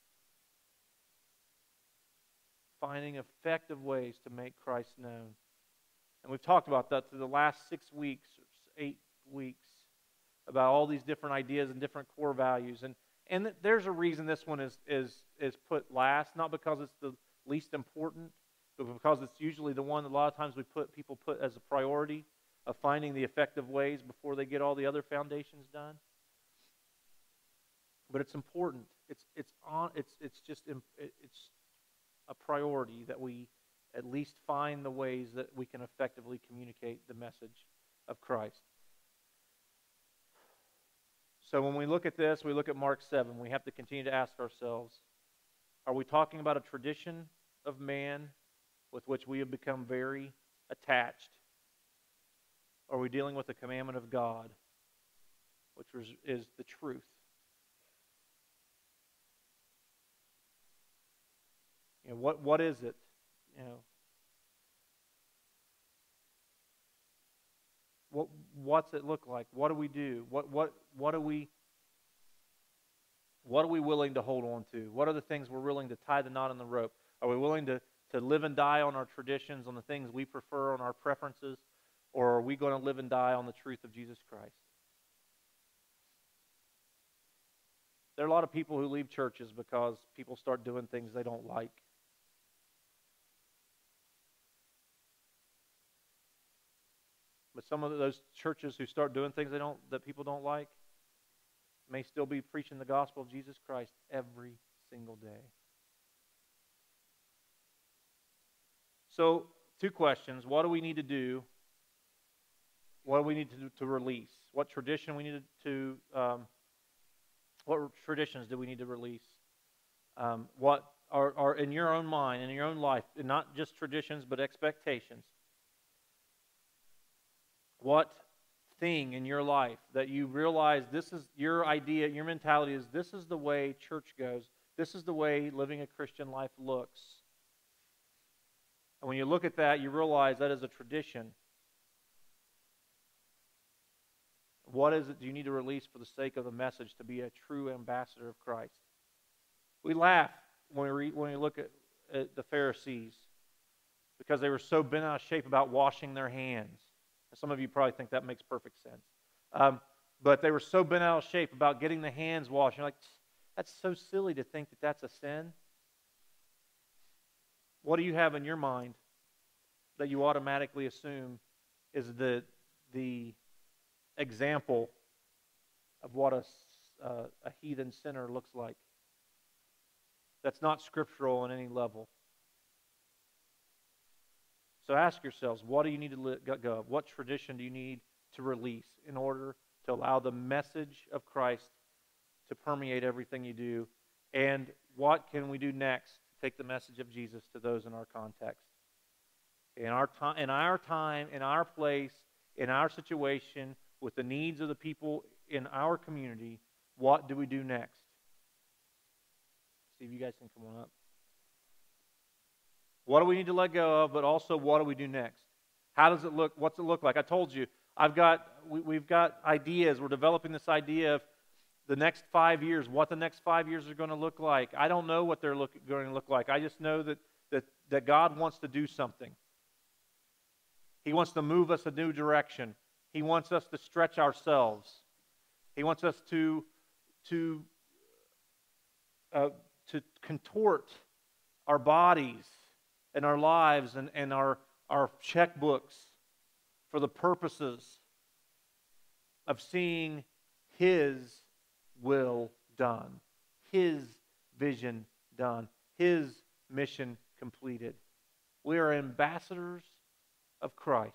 Finding effective ways to make Christ known. And we've talked about that through the last six weeks, or eight weeks, about all these different ideas and different core values. And, And th- there's a reason this one is, is, is put last, not because it's the least important, but because it's usually the one that a lot of times we put people put as a priority of finding the effective ways before they get all the other foundations done. But it's important. It's it's on. It's it's just it's a priority that we at least find the ways that we can effectively communicate the message of Christ. So when we look at this, we look at Mark seven, we have to continue to ask ourselves, are we talking about a tradition of man with which we have become very attached? Or are we dealing with the commandment of God, which was, is the truth? You know, what what is it? You know, what what's it look like? What do we do? What what what do we what are we willing to hold on to? What are the things we're willing to tie the knot in the rope? Are we willing to, to live and die on our traditions, on the things we prefer, on our preferences? Or are we going to live and die on the truth of Jesus Christ? There are a lot of people who leave churches because people start doing things they don't like. But some of those churches who start doing things they don't that people don't like may still be preaching the gospel of Jesus Christ every single day. So, two questions. What do we need to do? What do we need to do to release? What tradition we need to, um, what traditions do we need to release? Um, what are, are in your own mind, in your own life, and not just traditions, but expectations? What thing in your life that you realize this is your idea, your mentality is this is the way church goes. This is the way living a Christian life looks. And when you look at that, you realize that is a tradition. What is it you need to release for the sake of the message to be a true ambassador of Christ? We laugh when we, read, when we look at, at the Pharisees because they were so bent out of shape about washing their hands. Some of you probably think that makes perfect sense. Um, but they were so bent out of shape about getting the hands washed. You're like, that's so silly to think that that's a sin. What do you have in your mind that you automatically assume is the, the example of what a, uh, a heathen sinner looks like? That's not scriptural on any level. So ask yourselves, what do you need to let go of? What tradition do you need to release in order to allow the message of Christ to permeate everything you do? And what can we do next to take the message of Jesus to those in our context? In our time, in our time, in our place, in our situation, with the needs of the people in our community, what do we do next? Steve, you guys can come on up. What do we need to let go of, but also what do we do next? How does it look? What's it look like? I told you, I've got, we, we've got ideas. We're developing this idea of the next five years, what the next five years are going to look like. I don't know what they're look, going to look like. I just know that, that, that God wants to do something. He wants to move us a new direction. He wants us to stretch ourselves. He wants us to, to, uh, to contort our bodies and our lives and, and our, our checkbooks for the purposes of seeing His will done, His vision done, His mission completed. We are ambassadors of Christ.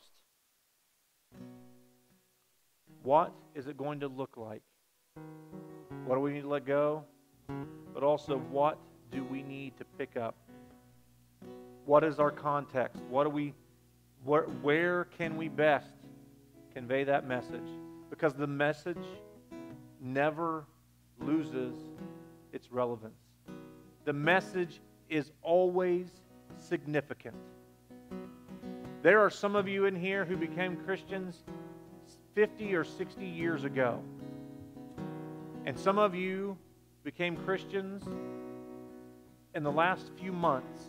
What is it going to look like? What do we need to let go? But also, what do we need to pick up? What is our context? What do we, where, where can we best convey that message? Because the message never loses its relevance. The message is always significant. There are some of you in here who became Christians fifty or sixty years ago. And some of you became Christians in the last few months.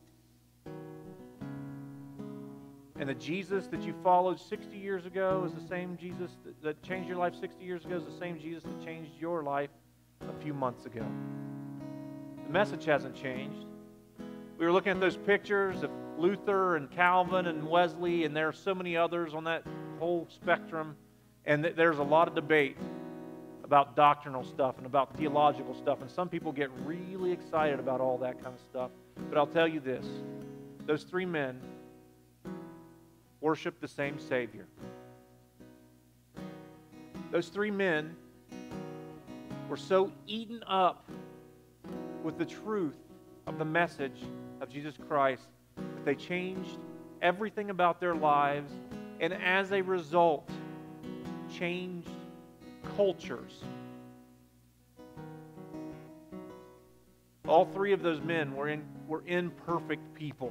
And the Jesus that you followed sixty years ago is the same Jesus that, that changed your life sixty years ago is the same Jesus that changed your life a few months ago. The message hasn't changed. We were looking at those pictures of Luther and Calvin and Wesley, and there are so many others on that whole spectrum, and th- there's a lot of debate about doctrinal stuff and about theological stuff, and some people get really excited about all that kind of stuff. But I'll tell you this, those three men worship the same Savior. Those three men were so eaten up with the truth of the message of Jesus Christ that they changed everything about their lives, and as a result, changed cultures. All three of those men were in, were imperfect people.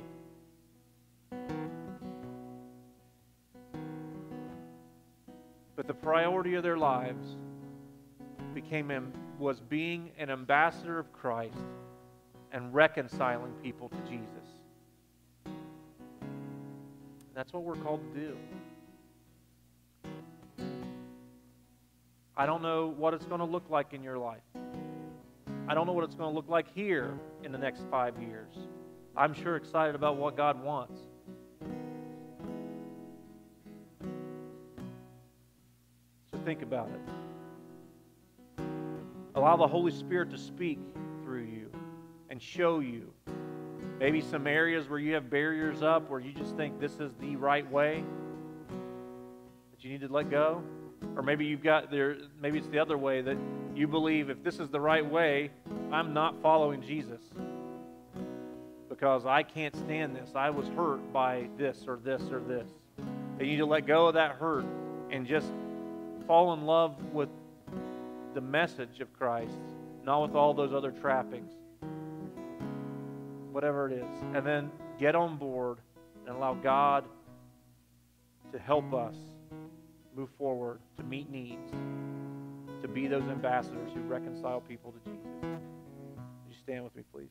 But the priority of their lives became was being an ambassador of Christ and reconciling people to Jesus. That's what we're called to do. I don't know what it's going to look like in your life. I don't know what it's going to look like here in the next five years. I'm sure excited about what God wants. So think about it. Allow the Holy Spirit to speak through you and show you maybe some areas where you have barriers up, where you just think this is the right way, that you need to let go. Or maybe you've got there, maybe it's the other way, that you believe if this is the right way, I'm not following Jesus because I can't stand this. I was hurt by this or this or this. And you need to let go of that hurt and just fall in love with the message of Christ, not with all those other trappings. Whatever it is. And then get on board and allow God to help us move forward, to meet needs, to be those ambassadors who reconcile people to Jesus. Would you stand with me, please?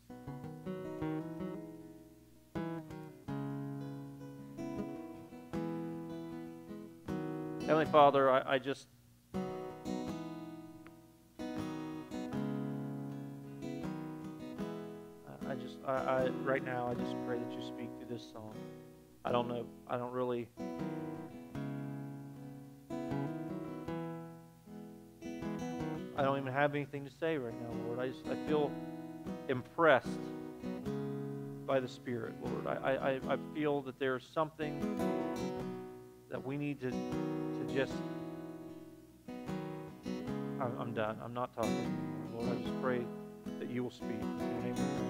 Heavenly Father, I, I just I just I, I right now I just pray that you speak through this song. I don't know. I don't really I don't even have anything to say right now, Lord. I just I feel impressed by the Spirit, Lord. I I, I feel that there's something that we need to to just I'm, I'm done. I'm not talking, Lord. I just pray that you will speak. In your name we pray.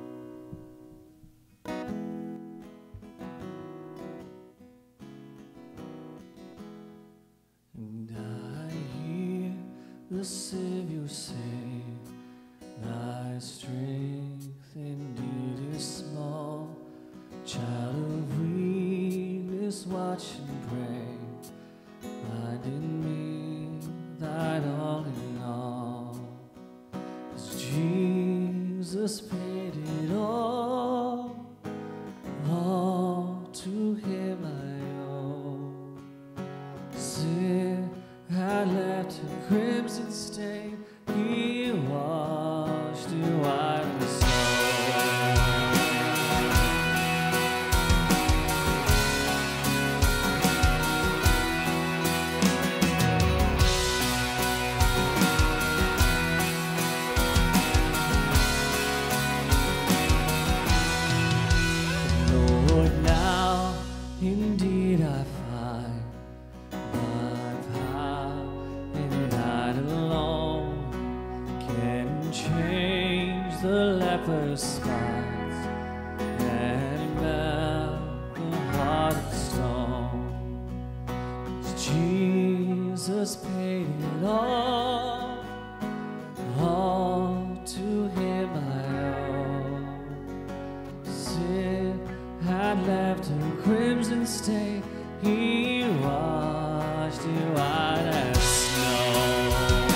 The Savior say, thy strength indeed is small. Child of weakness, watch and pray. Find in me thine all in all. 'Cause Jesus paid it all. All to him I owe. Sin had left a crimson stain, he washed it white as snow. Lord, now indeed I find the leper's spots and melt the heart of stone. 'Cause Jesus paid it all, all to him I owe. Sin had left a crimson stain, he washed it white as snow.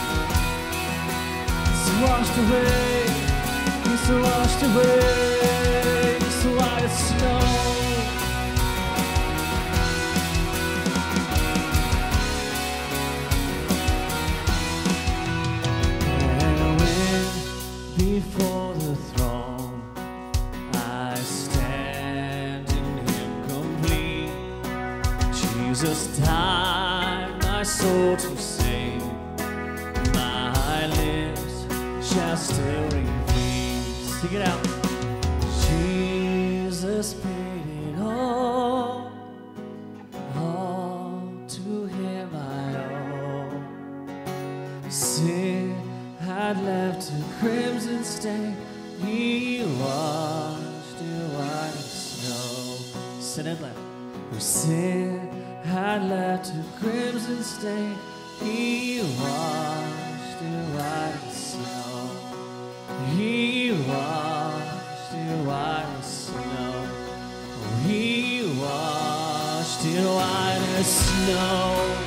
It's washed away. It's washed away, it's white as snow. And before the throne. I stand in him complete. Jesus died my soul to save. My lips shall still repeat. Sing it out. Jesus paid it all. All to him I owe. Sin had left a crimson stain. He washed it white as snow. Sin had left. Who sin had left a crimson stain. He washed it white as snow. He washed it white as snow. Oh, he washed it white as snow.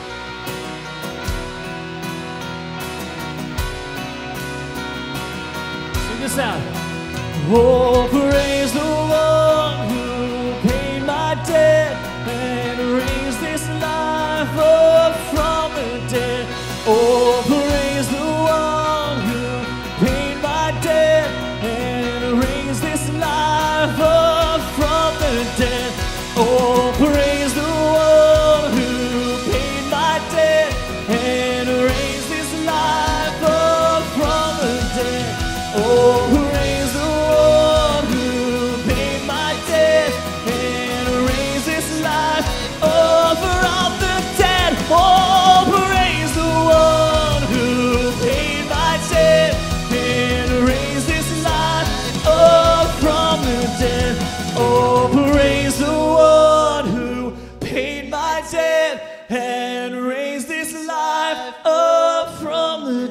Sing this out. Oh, praise the one who paid my debt and raised this life up from the dead. Oh, praise the one who paid my debt and raised this life up from the dead. Oh, praise the one who paid my debt and raised this life up from the dead. Oh, praise the one who paid my debt and raised this life up from the dead. Oh, praise the one who paid my debt and raised this life up from the dead. Oh, praise the one who paid my debt and raised this life up from the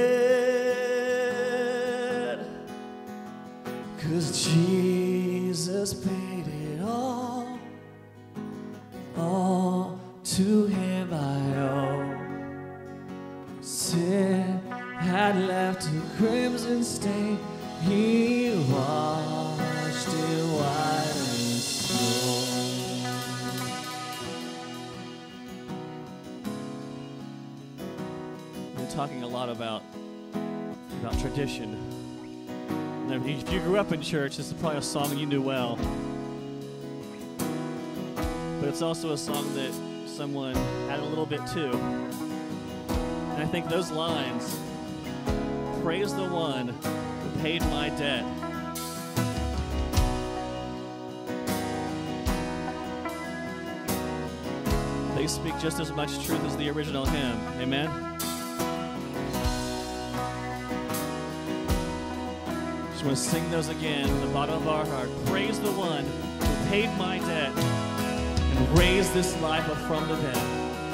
dead. 'Cause Jesus paid it all. All to him I owe. Sin had left a crimson stain. He washed it white as snow. We're talking a lot about about tradition. And if you grew up in church, this is probably a song you knew well. But it's also a song that someone had a little bit too. And I think those lines, praise the one who paid my debt. They speak just as much truth as the original hymn. Amen? Just want to sing those again from the bottom of our heart. Praise the one who paid my debt and raised this life up from the dead.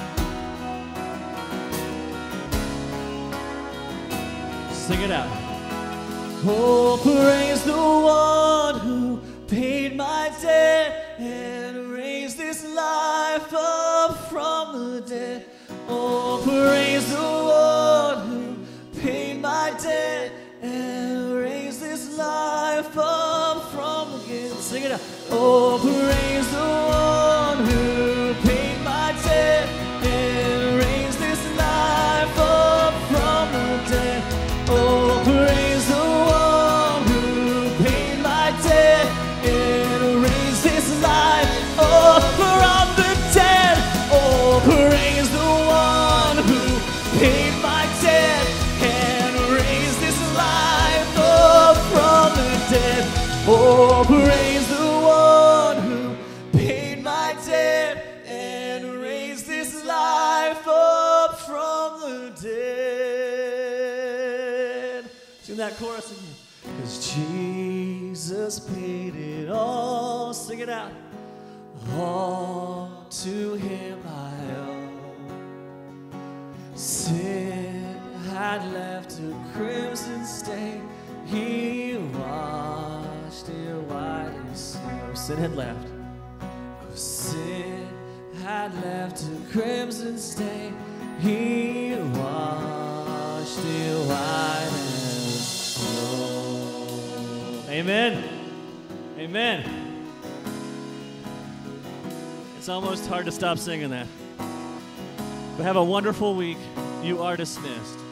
Sing it out. Oh, praise the one who paid my debt and raised this life up from the dead. Oh, praise the one who paid my debt and raised this life up from again. Sing it out. Oh, praise the one who paid my debt and raised this life up from the dead. Oh, praise the one who paid my debt and raised this life up from the dead. Oh, praise the one who paid my debt and raised this life up from the dead. Oh, praise the one who paid my debt and raised this life up from the dead. Sing that chorus again. 'Cause Jesus paid it all. Sing it out. All to him I owe. Sin had left a crimson stain. He washed it white as snow. Sin had left. Sin had left a crimson stain. He washed it white as snow. Amen. Amen. It's almost hard to stop singing that. But have a wonderful week. You are dismissed.